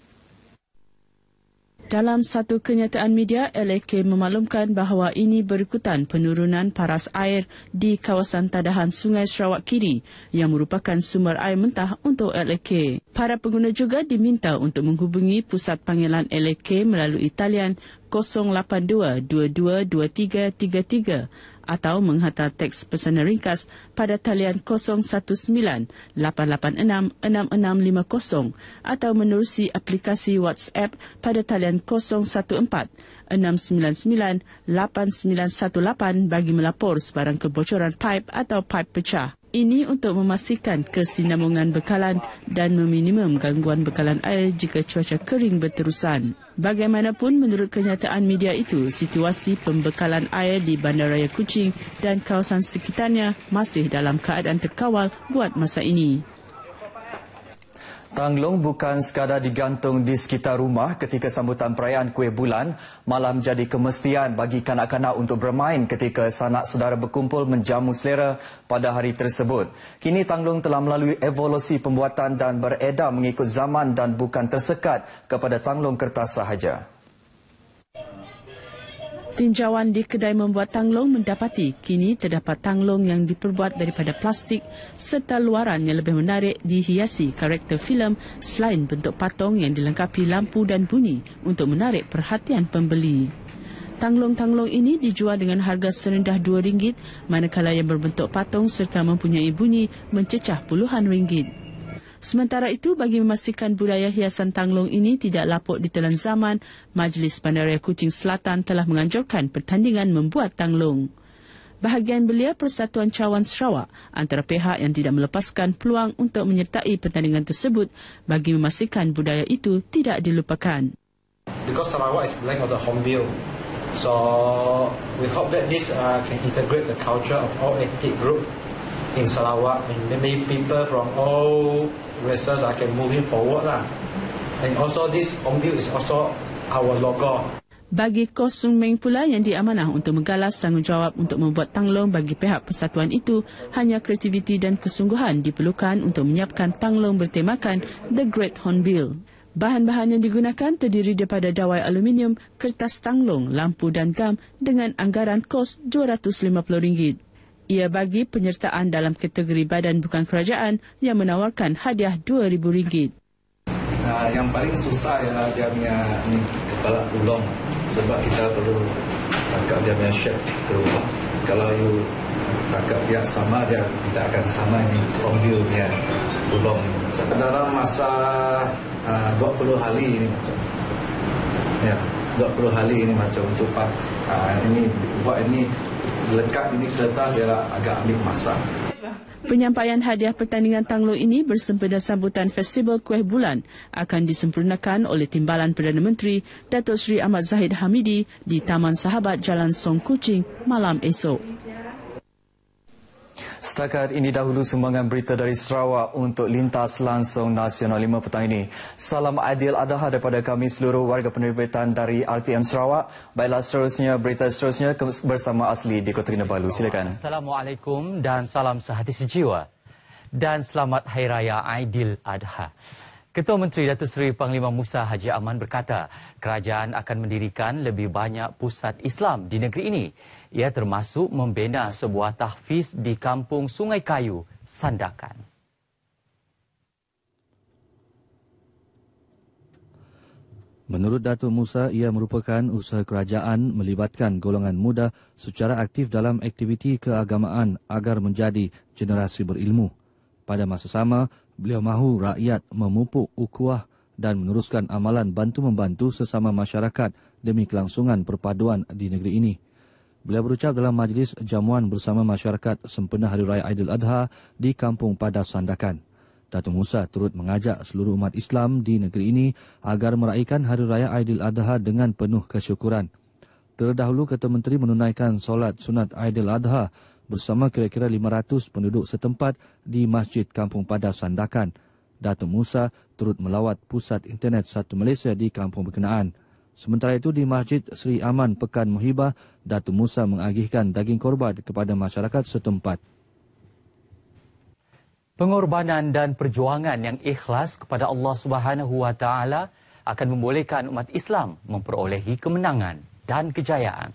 Dalam satu kenyataan media, L A K memaklumkan bahawa ini berikutan penurunan paras air di kawasan tadahan Sungai Sarawak Kiri yang merupakan sumber air mentah untuk L A K. Para pengguna juga diminta untuk menghubungi pusat panggilan L A K melalui talian kosong lapan dua dua dua dua tiga tiga tiga atau menghantar teks pesanan ringkas pada talian kosong satu sembilan lapan lapan enam enam enam lima kosong atau menerusi aplikasi WhatsApp pada talian kosong satu empat enam sembilan sembilan lapan sembilan satu lapan bagi melapor sebarang kebocoran paip atau paip pecah. Ini untuk memastikan kesinambungan bekalan dan meminimum gangguan bekalan air jika cuaca kering berterusan. Bagaimanapun, menurut kenyataan media itu, situasi pembekalan air di Bandaraya Kuching dan kawasan sekitarnya masih dalam keadaan terkawal buat masa ini. Tanglong bukan sekadar digantung di sekitar rumah ketika sambutan perayaan Kuih Bulan, malah menjadi kemestian bagi kanak-kanak untuk bermain ketika sanak saudara berkumpul menjamu selera pada hari tersebut. Kini tanglong telah melalui evolusi pembuatan dan beredar mengikut zaman dan bukan tersekat kepada tanglong kertas sahaja. Tinjauan di kedai membuat tanglong mendapati kini terdapat tanglong yang diperbuat daripada plastik serta luaran yang lebih menarik dihiasi karakter filem selain bentuk patung yang dilengkapi lampu dan bunyi untuk menarik perhatian pembeli. Tanglong-tanglong ini dijual dengan harga serendah dua ringgit manakala yang berbentuk patung serta mempunyai bunyi mencecah puluhan ringgit. Sementara itu, bagi memastikan budaya hiasan tanglong ini tidak lapuk ditelan zaman, Majlis Bandaraya Kuching Selatan telah menganjurkan pertandingan membuat tanglong. Bahagian belia Persatuan Cawan Sarawak antara pihak yang tidak melepaskan peluang untuk menyertai pertandingan tersebut bagi memastikan budaya itu tidak dilupakan. Because Sarawak is blank of the Hornbill, so we hope that this uh, can integrate the culture of all ethnic group in Sarawak, and maybe people from all races uh, can move in forward lah. And also this Hornbill is also our logo. Bagi Kos Sung Meng pula yang diamanah untuk menggalas tanggungjawab untuk membuat tanglong bagi pihak persatuan itu, hanya kreativiti dan kesungguhan diperlukan untuk menyiapkan tanglong bertemakan The Great Hornbill. Bahan-bahan yang digunakan terdiri daripada dawai aluminium, kertas tanglong, lampu dan gam dengan anggaran kos dua ratus lima puluh ringgit. Ia bagi penyertaan dalam kategori badan bukan kerajaan yang menawarkan hadiah dua ribu ringgit. Uh, yang paling susah ialah dia punya ni, kepala ulong, sebab kita perlu tangkap dia punya shape ke rumah. Kalau you tangkap dia sama, dia tidak akan sama ni hornbill punya ulong. Dalam masa uh, dua puluh hari ini macam ya, dua puluh hari ini macam cepat. Uh, ini buat ini lekat ini kertas dia agak ambil masa. Penyampaian hadiah pertandingan tanglong ini bersempena sambutan Festival Kuih Bulan akan disempurnakan oleh Timbalan Perdana Menteri Datuk Seri Ahmad Zahid Hamidi di Taman Sahabat Jalan Song Kuching malam esok. Setakat ini dahulu sumbangan berita dari Sarawak untuk Lintas Langsung Nasional lima petang ini. Salam Aidiladha daripada kami seluruh warga penerbitan dari R T M Sarawak. Baiklah seterusnya, berita seterusnya bersama Asli di Kota Kinabalu. Silakan. Assalamualaikum dan salam sehati sejiwa. Dan selamat Hari Raya Aidiladha. Ketua Menteri Datuk Seri Panglima Musa Haji Aman berkata, kerajaan akan mendirikan lebih banyak pusat Islam di negeri ini. Ia termasuk membina sebuah tahfiz di Kampung Sungai Kayu, Sandakan. Menurut Datuk Musa, ia merupakan usaha kerajaan melibatkan golongan muda secara aktif dalam aktiviti keagamaan agar menjadi generasi berilmu. Pada masa sama, beliau mahu rakyat memupuk ukhuwah dan meneruskan amalan bantu-membantu sesama masyarakat demi kelangsungan perpaduan di negeri ini. Beliau berucap dalam majlis jamuan bersama masyarakat sempena Hari Raya Aidiladha di Kampung Padas Sandakan. Datuk Musa turut mengajak seluruh umat Islam di negeri ini agar meraihkan Hari Raya Aidiladha dengan penuh kesyukuran. Terdahulu, Ketua Menteri menunaikan solat sunat Aidiladha bersama kira-kira lima ratus penduduk setempat di Masjid Kampung Padas Sandakan. Datuk Musa turut melawat pusat internet Satu Malaysia di kampung berkenaan. Sementara itu, di Masjid Seri Aman Pekan Muhibah, Datuk Musa mengagihkan daging korban kepada masyarakat setempat. Pengorbanan dan perjuangan yang ikhlas kepada Allah Subhanahu Wa Taala akan membolehkan umat Islam memperolehi kemenangan dan kejayaan.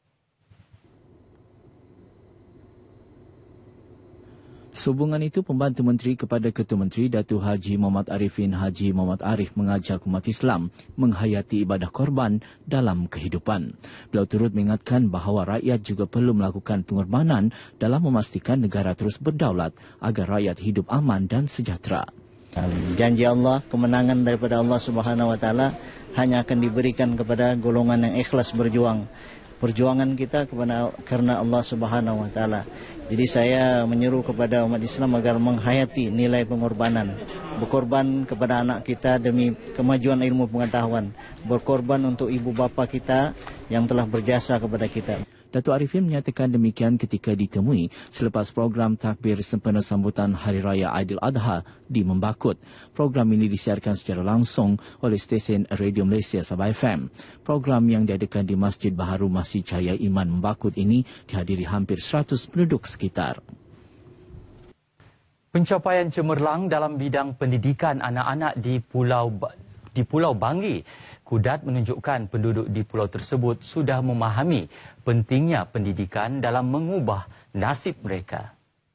Sehubungan itu, Pembantu Menteri kepada Ketua Menteri Datuk Haji Muhammad Arifin Haji Muhammad Arif mengajak umat Islam menghayati ibadah korban dalam kehidupan. Beliau turut mengingatkan bahawa rakyat juga perlu melakukan pengorbanan dalam memastikan negara terus berdaulat agar rakyat hidup aman dan sejahtera. Janji Allah, kemenangan daripada Allah Subhanahu Wa Taala hanya akan diberikan kepada golongan yang ikhlas berjuang. Perjuangan kita kepada kerana Allah Subhanahu Wa Taala. Jadi saya menyeru kepada umat Islam agar menghayati nilai pengorbanan. Berkorban kepada anak kita demi kemajuan ilmu pengetahuan. Berkorban untuk ibu bapa kita yang telah berjasa kepada kita. Datuk Arifin menyatakan demikian ketika ditemui selepas program takbir sempena sambutan Hari Raya Aidiladha di Membakut. Program ini disiarkan secara langsung oleh stesen Radio Malaysia Sabah F M. Program yang diadakan di Masjid Baharu Masjid Cahaya Iman Membakut ini dihadiri hampir seratus penduduk sekitar. Pencapaian cemerlang dalam bidang pendidikan anak-anak di Pulau di Pulau Banggi, Kudat menunjukkan penduduk di pulau tersebut sudah memahami pentingnya pendidikan dalam mengubah nasib mereka.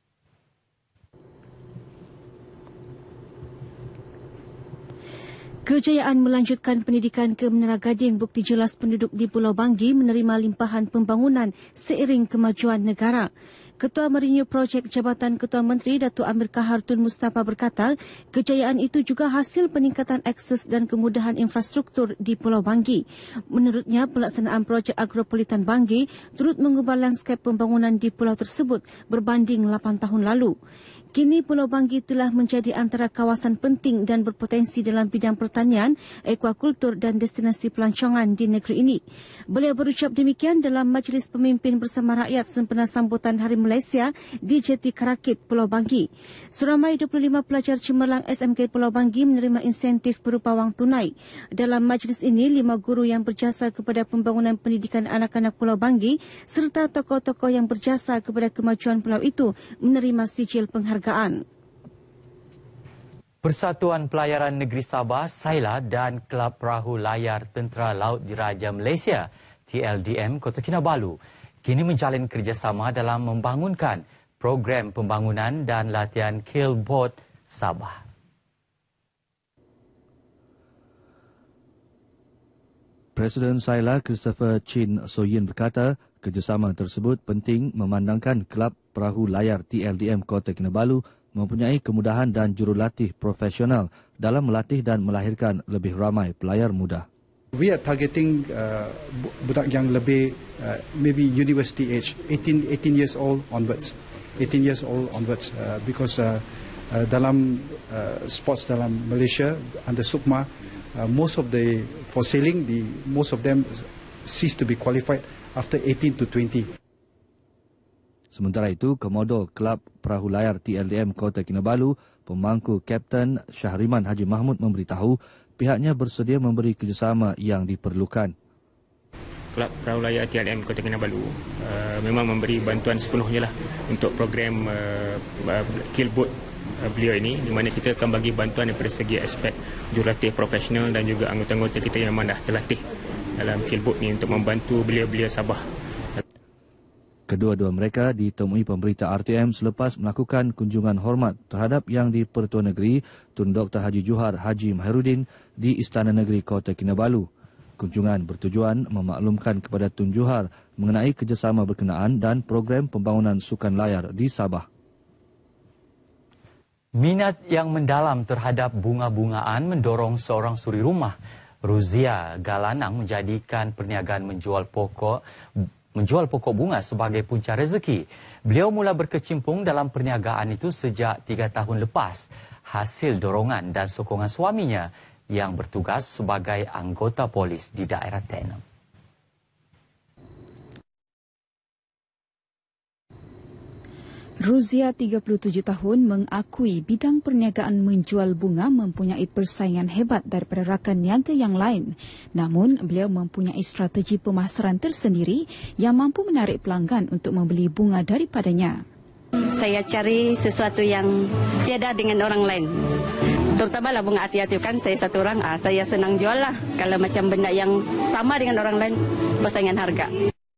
Kejayaan melanjutkan pendidikan ke Menara Gading bukti jelas penduduk di Pulau Banggi menerima limpahan pembangunan seiring kemajuan negara. Ketua Merenew Projek Jabatan Ketua Menteri Datuk Amir Kahar Tun Mustafa berkata, kejayaan itu juga hasil peningkatan akses dan kemudahan infrastruktur di Pulau Banggi. Menurutnya, pelaksanaan projek Agropolitan Banggi turut mengubah lanskap pembangunan di pulau tersebut berbanding lapan tahun lalu. Kini Pulau Banggi telah menjadi antara kawasan penting dan berpotensi dalam bidang pertanian, akuakultur dan destinasi pelancongan di negeri ini. Beliau berucap demikian dalam Majlis Pemimpin Bersama Rakyat sempena sambutan Hari Malaysia di Jeti Karakit, Pulau Banggi. Seramai dua puluh lima pelajar cemerlang S M K Pulau Banggi menerima insentif berupa wang tunai. Dalam majlis ini, lima guru yang berjasa kepada pembangunan pendidikan anak-anak Pulau Banggi serta tokoh-tokoh yang berjasa kepada kemajuan pulau itu menerima sijil penghargaan. Persatuan Pelayaran Negeri Sabah, Saila dan Kelab Perahu Layar Tentera Laut Diraja Malaysia, T L D M Kota Kinabalu, kini menjalin kerjasama dalam membangunkan program pembangunan dan latihan keelboat Sabah. Presiden Saila Christopher Chin Soyin berkata, kerjasama tersebut penting memandangkan Kelab Perahu Layar T L D M Kota Kinabalu mempunyai kemudahan dan jurulatih profesional dalam melatih dan melahirkan lebih ramai pelayar muda. We are targeting uh, budak yang lebih uh, maybe university age, eighteen, eighteen years old onwards, eighteen years old onwards, uh, because uh, uh, dalam uh, sports dalam Malaysia under SUKMA, uh, most of the for sailing, the most of them cease to be qualified after eighteen to twenty. Sementara itu, Komodo Kelab Perahu Layar T L D M Kota Kinabalu, pemangku Kapten Syahriman Haji Mahmud memberitahu pihaknya bersedia memberi kerjasama yang diperlukan. Kelab Perahu Layar T L D M Kota Kinabalu uh, memang memberi bantuan sepenuhnya lah untuk program uh, uh, keelboat uh, beliau ini, di mana kita akan bagi bantuan daripada segi aspek jurulatih profesional dan juga anggota-anggota kita yang memang dah terlatih dalam keelboat ni untuk membantu beliau-beliau Sabah. Kedua-dua mereka ditemui pemberita R T M selepas melakukan kunjungan hormat terhadap Yang di-Pertua Negeri Tun Doktor Haji Johar Haji Mahiruddin di Istana Negeri Kota Kinabalu. Kunjungan bertujuan memaklumkan kepada Tun Johar mengenai kerjasama berkenaan dan program pembangunan sukan layar di Sabah. Minat yang mendalam terhadap bunga-bungaan mendorong seorang suri rumah, Ruzia Galanang, menjadikan perniagaan menjual pokok menjual pokok bunga sebagai punca rezeki. Beliau mula berkecimpung dalam perniagaan itu sejak tiga tahun lepas, hasil dorongan dan sokongan suaminya yang bertugas sebagai anggota polis di daerah Tenem. Ruzia, tiga puluh tujuh tahun, mengakui bidang perniagaan menjual bunga mempunyai persaingan hebat daripada rakan niaga yang lain. Namun, beliau mempunyai strategi pemasaran tersendiri yang mampu menarik pelanggan untuk membeli bunga daripadanya. Saya cari sesuatu yang tiada dengan orang lain. Terutamalah bunga hati-hati kan, saya satu orang, ah, saya senang jual lah. Kalau macam benda yang sama dengan orang lain, persaingan harga.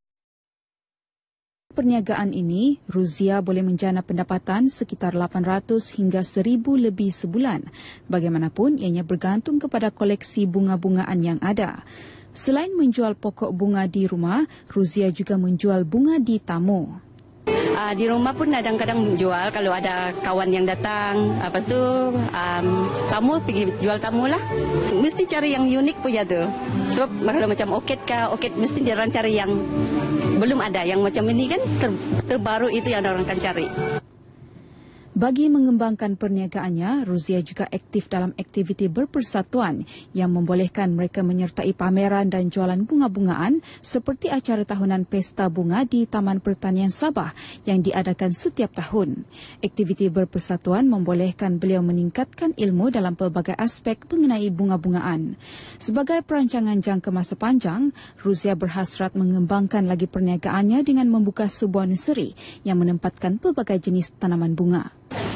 Perniagaan ini, Ruzia boleh menjana pendapatan sekitar lapan ratus hingga seribu lebih sebulan. Bagaimanapun, ianya bergantung kepada koleksi bunga-bungaan yang ada. Selain menjual pokok bunga di rumah, Ruzia juga menjual bunga di tamu. Uh, di rumah pun kadang-kadang jual kalau ada kawan yang datang. Lepas tu um, tamu pergi jual tamu lah. Mesti cari yang unik punya tu. Sebab kalau macam orchid kah, orchid mesti dia orang cari yang belum ada. Yang macam ini kan ter, terbaru itu yang orang akan cari. Bagi mengembangkan perniagaannya, Ruzia juga aktif dalam aktiviti berpersatuan yang membolehkan mereka menyertai pameran dan jualan bunga-bungaan seperti acara tahunan Pesta Bunga di Taman Pertanian Sabah yang diadakan setiap tahun. Aktiviti berpersatuan membolehkan beliau meningkatkan ilmu dalam pelbagai aspek mengenai bunga-bungaan. Sebagai perancangan jangka masa panjang, Ruzia berhasrat mengembangkan lagi perniagaannya dengan membuka sebuah nursery yang menempatkan pelbagai jenis tanaman bunga.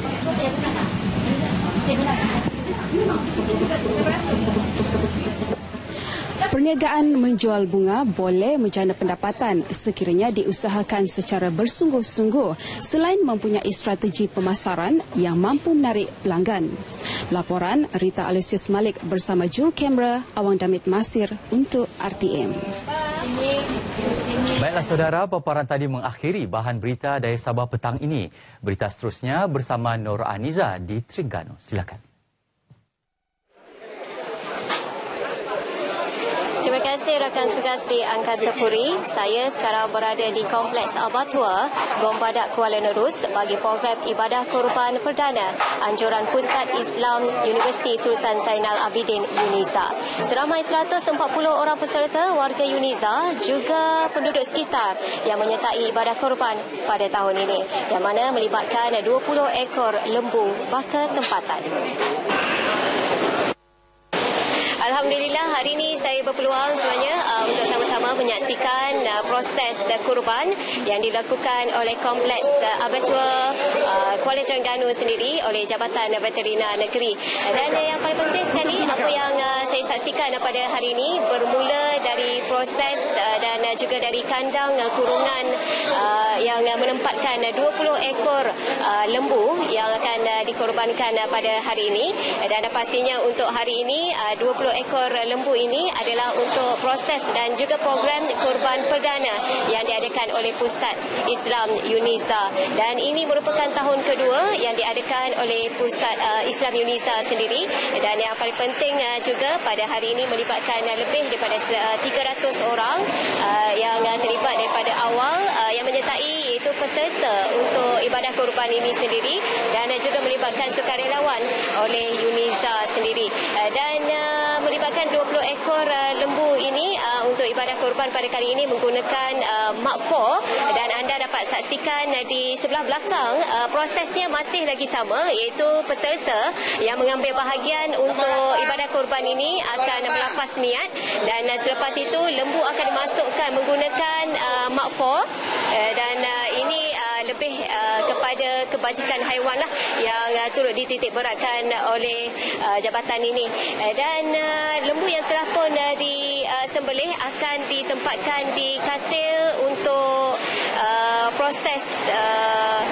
Perniagaan menjual bunga boleh menjana pendapatan sekiranya diusahakan secara bersungguh-sungguh selain mempunyai strategi pemasaran yang mampu menarik pelanggan. Laporan Rita Aloysius Malik bersama juru kamera Awang Damit Masir untuk R T M. Baiklah saudara, paparan tadi mengakhiri bahan berita dari Sabah petang ini. Berita seterusnya bersama Nur Aniza di Terengganu. Silakan. Terima kasih rakan segas di Angkasa Puri. Saya sekarang berada di Kompleks Abatua, Gombadak, Kuala Nerus bagi program Ibadah Korban Perdana Anjuran Pusat Islam Universiti Sultan Zainal Abidin UNIZA. Seramai seratus empat puluh orang peserta warga UNIZA juga penduduk sekitar yang menyertai ibadah korban pada tahun ini, yang mana melibatkan dua puluh ekor lembu baka tempatan. Alhamdulillah, hari ini saya berpeluang sebenarnya uh, untuk sama-sama menyaksikan uh, proses uh, kurban yang dilakukan oleh Kompleks uh, Abatua uh, Kuala Terengganu sendiri oleh Jabatan Veterina Negeri. Dan uh, yang paling penting sekali, apa yang uh, saya saksikan uh, pada hari ini bermula dari proses uh, dan uh, juga dari kandang uh, kurungan uh, yang uh, menempatkan uh, dua puluh ekor uh, lembu yang akan uh, dikorbankan uh, pada hari ini. Dan uh, pastinya untuk hari ini uh, dua puluh ekor lembu ini adalah untuk proses dan juga program kurban perdana yang diadakan oleh Pusat Islam UNIZA, dan ini merupakan tahun kedua yang diadakan oleh Pusat uh, Islam UNIZA sendiri. Dan yang paling penting uh, juga pada hari ini melibatkan uh, lebih daripada uh, tiga ratus orang uh, yang uh, terlibat daripada awal uh, yang menyertai iaitu peserta untuk ibadah kurban ini sendiri, dan uh, juga melibatkan sukarelawan oleh UNIZA sendiri. Uh, dan uh, melibatkan dua puluh ekor uh, lembu ini uh, untuk ibadah korban pada kali ini menggunakan uh, Mark four, dan anda dapat saksikan uh, di sebelah belakang uh, prosesnya masih lagi sama, iaitu peserta yang mengambil bahagian untuk ibadah korban ini akan melafaz niat, dan uh, selepas itu lembu akan dimasukkan menggunakan uh, Mark four, uh, dan uh, ini uh, lebih uh, kepada kebajikan haiwan lah yang uh, turut dititik beratkan oleh uh, jabatan ini. Uh, dan uh, lembu yang telah pun uh, disembelih akan ditempatkan di katil untuk uh, proses uh,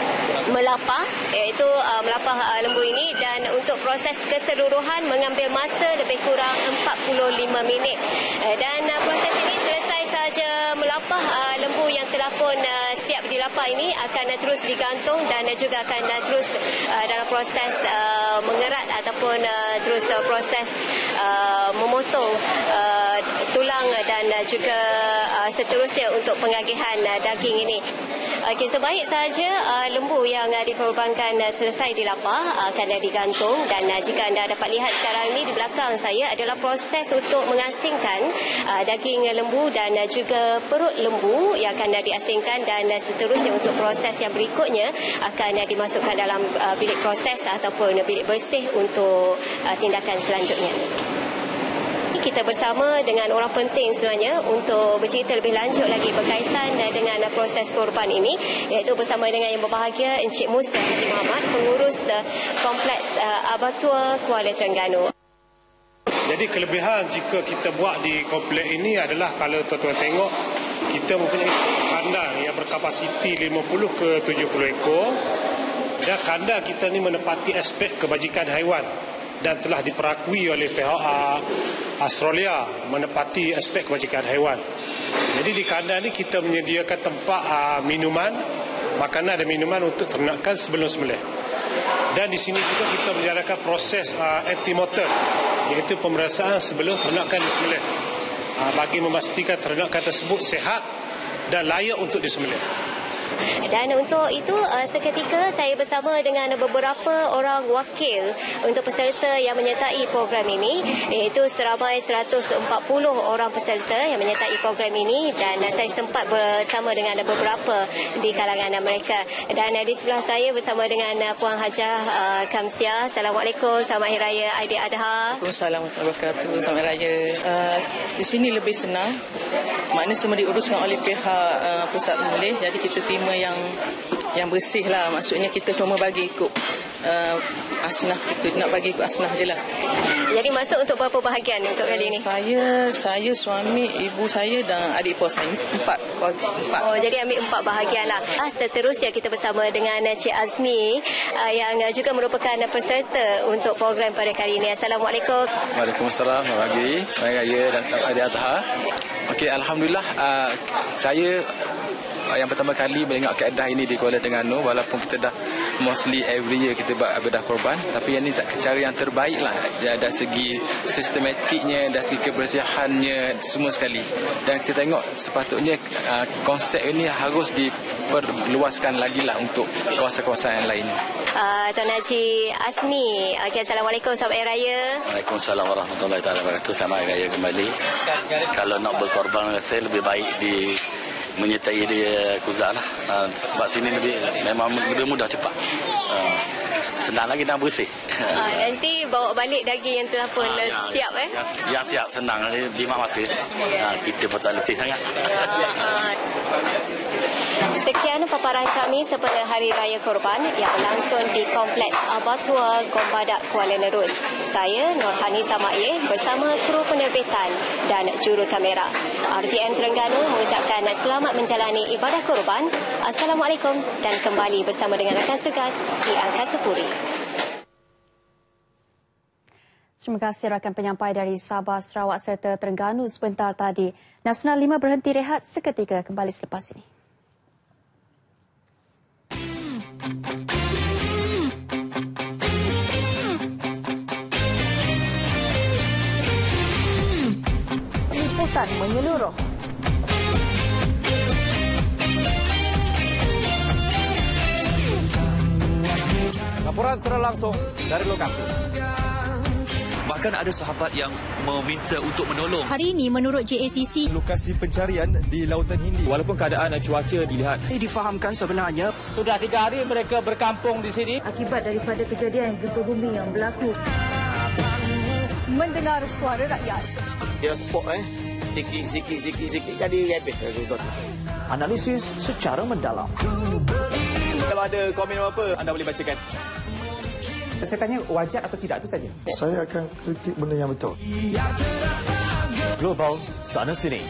melapah, iaitu uh, melapah uh, lembu ini, dan untuk proses keseluruhan mengambil masa lebih kurang empat puluh lima minit. Uh, dan uh, proses ini selesai saja melapah uh, lembu yang telah pun uh, siap dilapah ini akan uh, terus digantung, dan uh, juga akan uh, terus uh, dalam proses uh, mengerat ataupun uh, terus uh, proses uh, memotong uh, tulang dan uh, juga uh, seterusnya untuk pengagihan uh, daging ini. Okey, sebaik saja uh, lembu yang uh, dikorbankan uh, selesai dilapah uh, akan uh, digantung, dan uh, jika anda dapat lihat sekarang ini di belakang saya adalah proses untuk mengasingkan uh, daging lembu dan uh, juga perut lembu yang akan uh, diasingkan, dan uh, seterusnya untuk proses yang berikutnya akan uh, dimasukkan dalam uh, bilik proses ataupun uh, bilik bersih untuk uh, tindakan selanjutnya. Kita bersama dengan orang penting sebenarnya untuk bercerita lebih lanjut lagi berkaitan dengan proses korban ini, iaitu bersama dengan yang berbahagia Encik Musa Haji Muhammad, pengurus Kompleks Abatua Kuala Terengganu. Jadi kelebihan jika kita buat di kompleks ini adalah kalau tuan-tuan tengok, kita mempunyai kandang yang berkapasiti lima puluh ke tujuh puluh ekor, dan kandang kita ni menepati aspek kebajikan haiwan dan telah diperakui oleh pihak Australia menepati aspek kebajikan haiwan. Jadi di kandang ni kita menyediakan tempat uh, minuman, makanan dan minuman untuk ternakan sebelum sembelih. Dan di sini juga kita menjalankan proses uh, anti-mortem, iaitu pemeriksaan sebelum ternakan disembelih, uh, bagi memastikan ternakan tersebut sihat dan layak untuk disembelih. Dan untuk itu uh, seketika saya bersama dengan beberapa orang wakil untuk peserta yang menyertai program ini, iaitu seramai seratus empat puluh orang peserta yang menyertai program ini, dan uh, saya sempat bersama dengan beberapa di kalangan uh, mereka. Dan uh, di sebelah saya bersama dengan uh, Puan Hajah uh, Kamsia. Assalamualaikum, selamat Hari Raya Aidiladha. Assalamualaikum warahmatullahi wabarakatuh. Selamat Hari Raya. Uh, di sini lebih senang. Maknanya semua diuruskan oleh pihak uh, pusat pemulih. Jadi kita terima yang yang bersih lah. Maksudnya kita cuma bagi ikut uh, asnaf. Kita nak bagi ikut asnaf je lah. Jadi masuk untuk berapa bahagian untuk kali ini? Uh, saya, saya, suami, ibu saya dan adik ipar saya. Empat. empat. Oh, jadi ambil empat bahagian lah. Ah, seterusnya kita bersama dengan Cik Azmi uh, yang juga merupakan peserta untuk program pada kali ini. Assalamualaikum. Waalaikumsalam. Selamat pagi. Hari Raya dan Aidiladha. Okey, alhamdulillah uh, saya uh, yang pertama kali menengok keadaan ini di Kuala Terengganu, walaupun kita dah mostly every year kita buat bedah korban, tapi yang ini tak cara yang terbaik lah dari segi sistematiknya, dari segi kebersihannya, semua sekali. Dan kita tengok sepatutnya uh, konsep ini harus diperluaskan lagi lah untuk kawasan-kawasan yang lain. Uh, Tuan Haji Azmi, okay, Assalamualaikum, selamat Hari Raya. Waalaikumsalam warahmatullahi wabarakatuh. Selamat Hari Raya kembali. Kalau nak berkorban, saya lebih baik di menyertai dia Kuzak lah. Uh, sebab sini lebih memang lebih mudah cepat. Uh, senang lagi nak bersih. Uh, nanti bawa balik daging yang telah pun uh, yang, siap eh? Yang, yang siap, senang. Lima masa. Uh, kita pun tak letih sangat. Uh, Sekian paparan kami sepada Hari Raya Korban yang berlangsung di Kompleks Abattoir Gombadak, Kuala Nerus. Saya Nurhani Samaye bersama kru penerbitan dan juru kamera. R T M Terengganu mengucapkan selamat menjalani ibadah korban. Assalamualaikum dan kembali bersama dengan rakan segas di Angkasa Puri. Terima kasih rakan penyampai dari Sabah, Sarawak serta Terengganu sebentar tadi. Nasional lima berhenti rehat seketika, kembali selepas ini. Liputan menyeluruh. Laporan secara langsung dari lokasi. Bahkan ada sahabat yang meminta untuk menolong. Hari ini menurut J A C C, lokasi pencarian di Lautan Hindi. Walaupun keadaan cuaca dilihat. Ini difahamkan sebenarnya sudah tiga hari mereka berkampung di sini. Akibat daripada kejadian gempa bumi yang berlaku. Mendengar suara rakyat. Dia spot eh. Sikit, sikit, sikit, sikit jadi habis. Analisis secara mendalam. Kalau ada komen apa, anda boleh bacakan. Saya tanya wajar atau tidak, itu saja. Saya akan kritik benda yang betul. Global sana sini.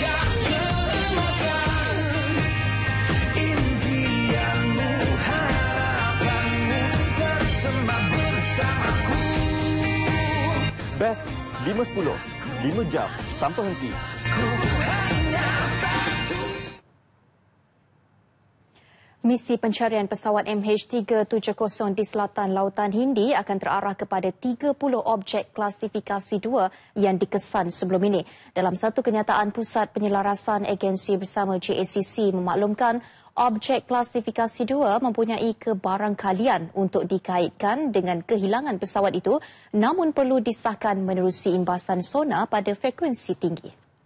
Best lima sepuluh, lima jam tanpa henti. Misi pencarian pesawat M H tiga tujuh kosong di selatan Lautan Hindi akan terarah kepada tiga puluh objek klasifikasi dua yang dikesan sebelum ini. Dalam satu kenyataan, Pusat Penyelarasan Agensi Bersama J A C C memaklumkan objek klasifikasi dua mempunyai kebarangkalian untuk dikaitkan dengan kehilangan pesawat itu, namun perlu disahkan menerusi imbasan sonar pada frekuensi tinggi.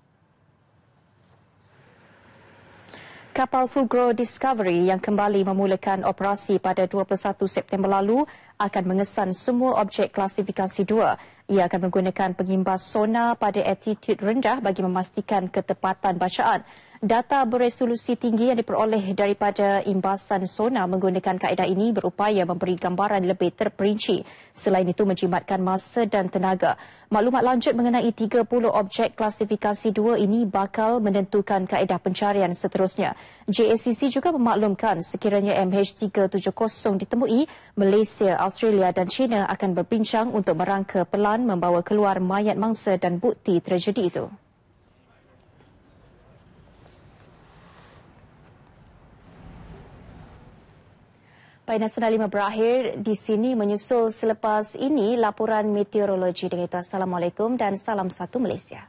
Kapal Fugro Discovery yang kembali memulakan operasi pada dua puluh satu September lalu akan mengesan semua objek klasifikasi dua. Ia akan menggunakan pengimbas sonar pada altitude rendah bagi memastikan ketepatan bacaan. Data beresolusi tinggi yang diperoleh daripada imbasan sonar menggunakan kaedah ini berupaya memberi gambaran lebih terperinci. Selain itu, menjimatkan masa dan tenaga. Maklumat lanjut mengenai tiga puluh objek klasifikasi dua ini bakal menentukan kaedah pencarian seterusnya. J A C C juga memaklumkan sekiranya M H tiga tujuh kosong ditemui, Malaysia, Australia dan China akan berbincang untuk merangka pelan membawa keluar mayat mangsa dan bukti tragedi itu. Baik, Nasional lima berakhir di sini. Menyusul selepas ini laporan meteorologi dengan itu. Assalamualaikum dan salam satu Malaysia.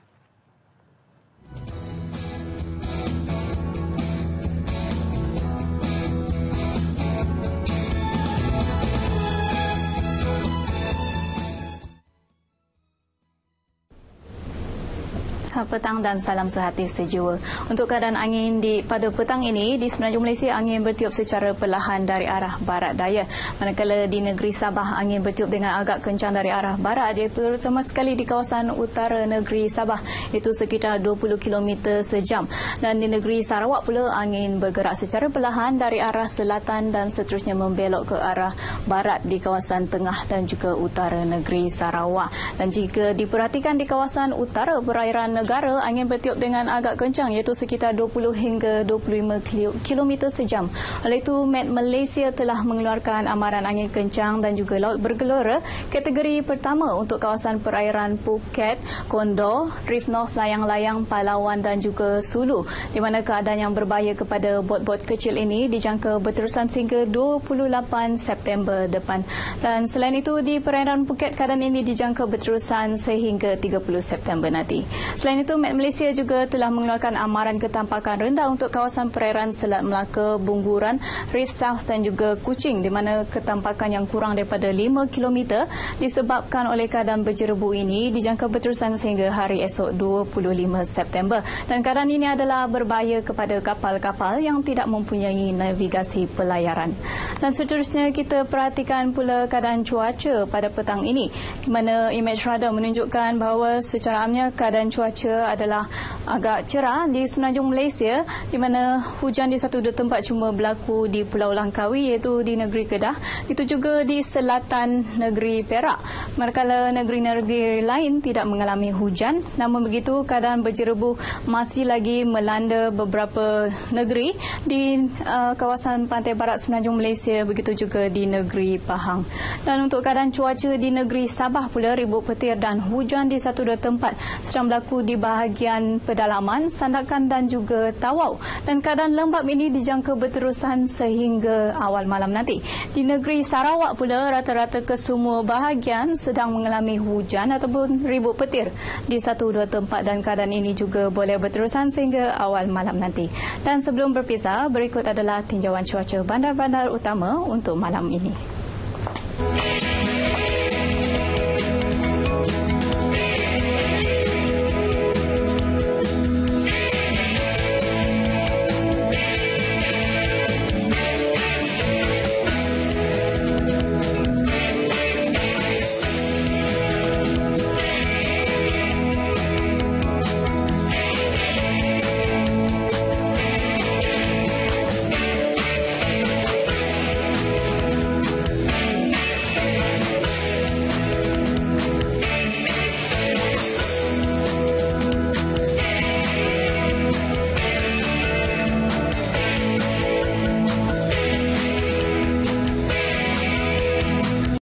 selamat petang dan salam sehati sejiwa. Untuk keadaan angin di pada petang ini di semenanjung Malaysia, angin bertiup secara perlahan dari arah barat daya. Manakala di negeri Sabah, angin bertiup dengan agak kencang dari arah barat, dia terutama sekali di kawasan utara negeri Sabah, itu sekitar dua puluh kilometer sejam. Dan di negeri Sarawak pula, angin bergerak secara perlahan dari arah selatan dan seterusnya membelok ke arah barat di kawasan tengah dan juga utara negeri Sarawak. Dan jika diperhatikan di kawasan utara perairan negara, angin bertiup dengan agak kencang iaitu sekitar dua puluh hingga dua puluh lima kilometer sejam. Oleh itu, Met Malaysia telah mengeluarkan amaran angin kencang dan juga laut bergelora kategori pertama untuk kawasan perairan Phuket, Condor, Reef North, Layang-Layang, Palawan dan juga Sulu, di mana keadaan yang berbahaya kepada bot-bot kecil ini dijangka berterusan sehingga dua puluh lapan September depan. Dan selain itu, di perairan Phuket, keadaan ini dijangka berterusan sehingga tiga puluh September nanti. Selain itu, Met Malaysia juga telah mengeluarkan amaran ketampakan rendah untuk kawasan perairan Selat Melaka, Bungguran, Reef South dan juga Kuching, di mana ketampakan yang kurang daripada lima kilometer disebabkan oleh keadaan berjerebu ini dijangka berterusan sehingga hari esok dua puluh lima September. Dan keadaan ini adalah berbahaya kepada kapal-kapal yang tidak mempunyai navigasi pelayaran. Dan seterusnya, kita perhatikan pula keadaan cuaca pada petang ini, di mana image radar menunjukkan bahawa secara amnya keadaan cuaca adalah agak cerah di semenanjung Malaysia, di mana hujan di satu dua tempat cuma berlaku di Pulau Langkawi iaitu di negeri Kedah, itu juga di selatan negeri Perak. Manakala negeri-negeri lain tidak mengalami hujan, namun begitu keadaan berjerebu masih lagi melanda beberapa negeri di uh, kawasan pantai barat semenanjung Malaysia, begitu juga di negeri Pahang. Dan untuk keadaan cuaca di negeri Sabah pula, ribut petir dan hujan di satu dua tempat sedang berlaku di bahagian pedalaman, Sandakan dan juga Tawau. Dan keadaan lembap ini dijangka berterusan sehingga awal malam nanti. Di negeri Sarawak pula, rata-rata kesemua bahagian sedang mengalami hujan ataupun ribut petir di satu dua tempat, dan keadaan ini juga boleh berterusan sehingga awal malam nanti. Dan sebelum berpisah, berikut adalah tinjauan cuaca bandar-bandar utama untuk malam ini.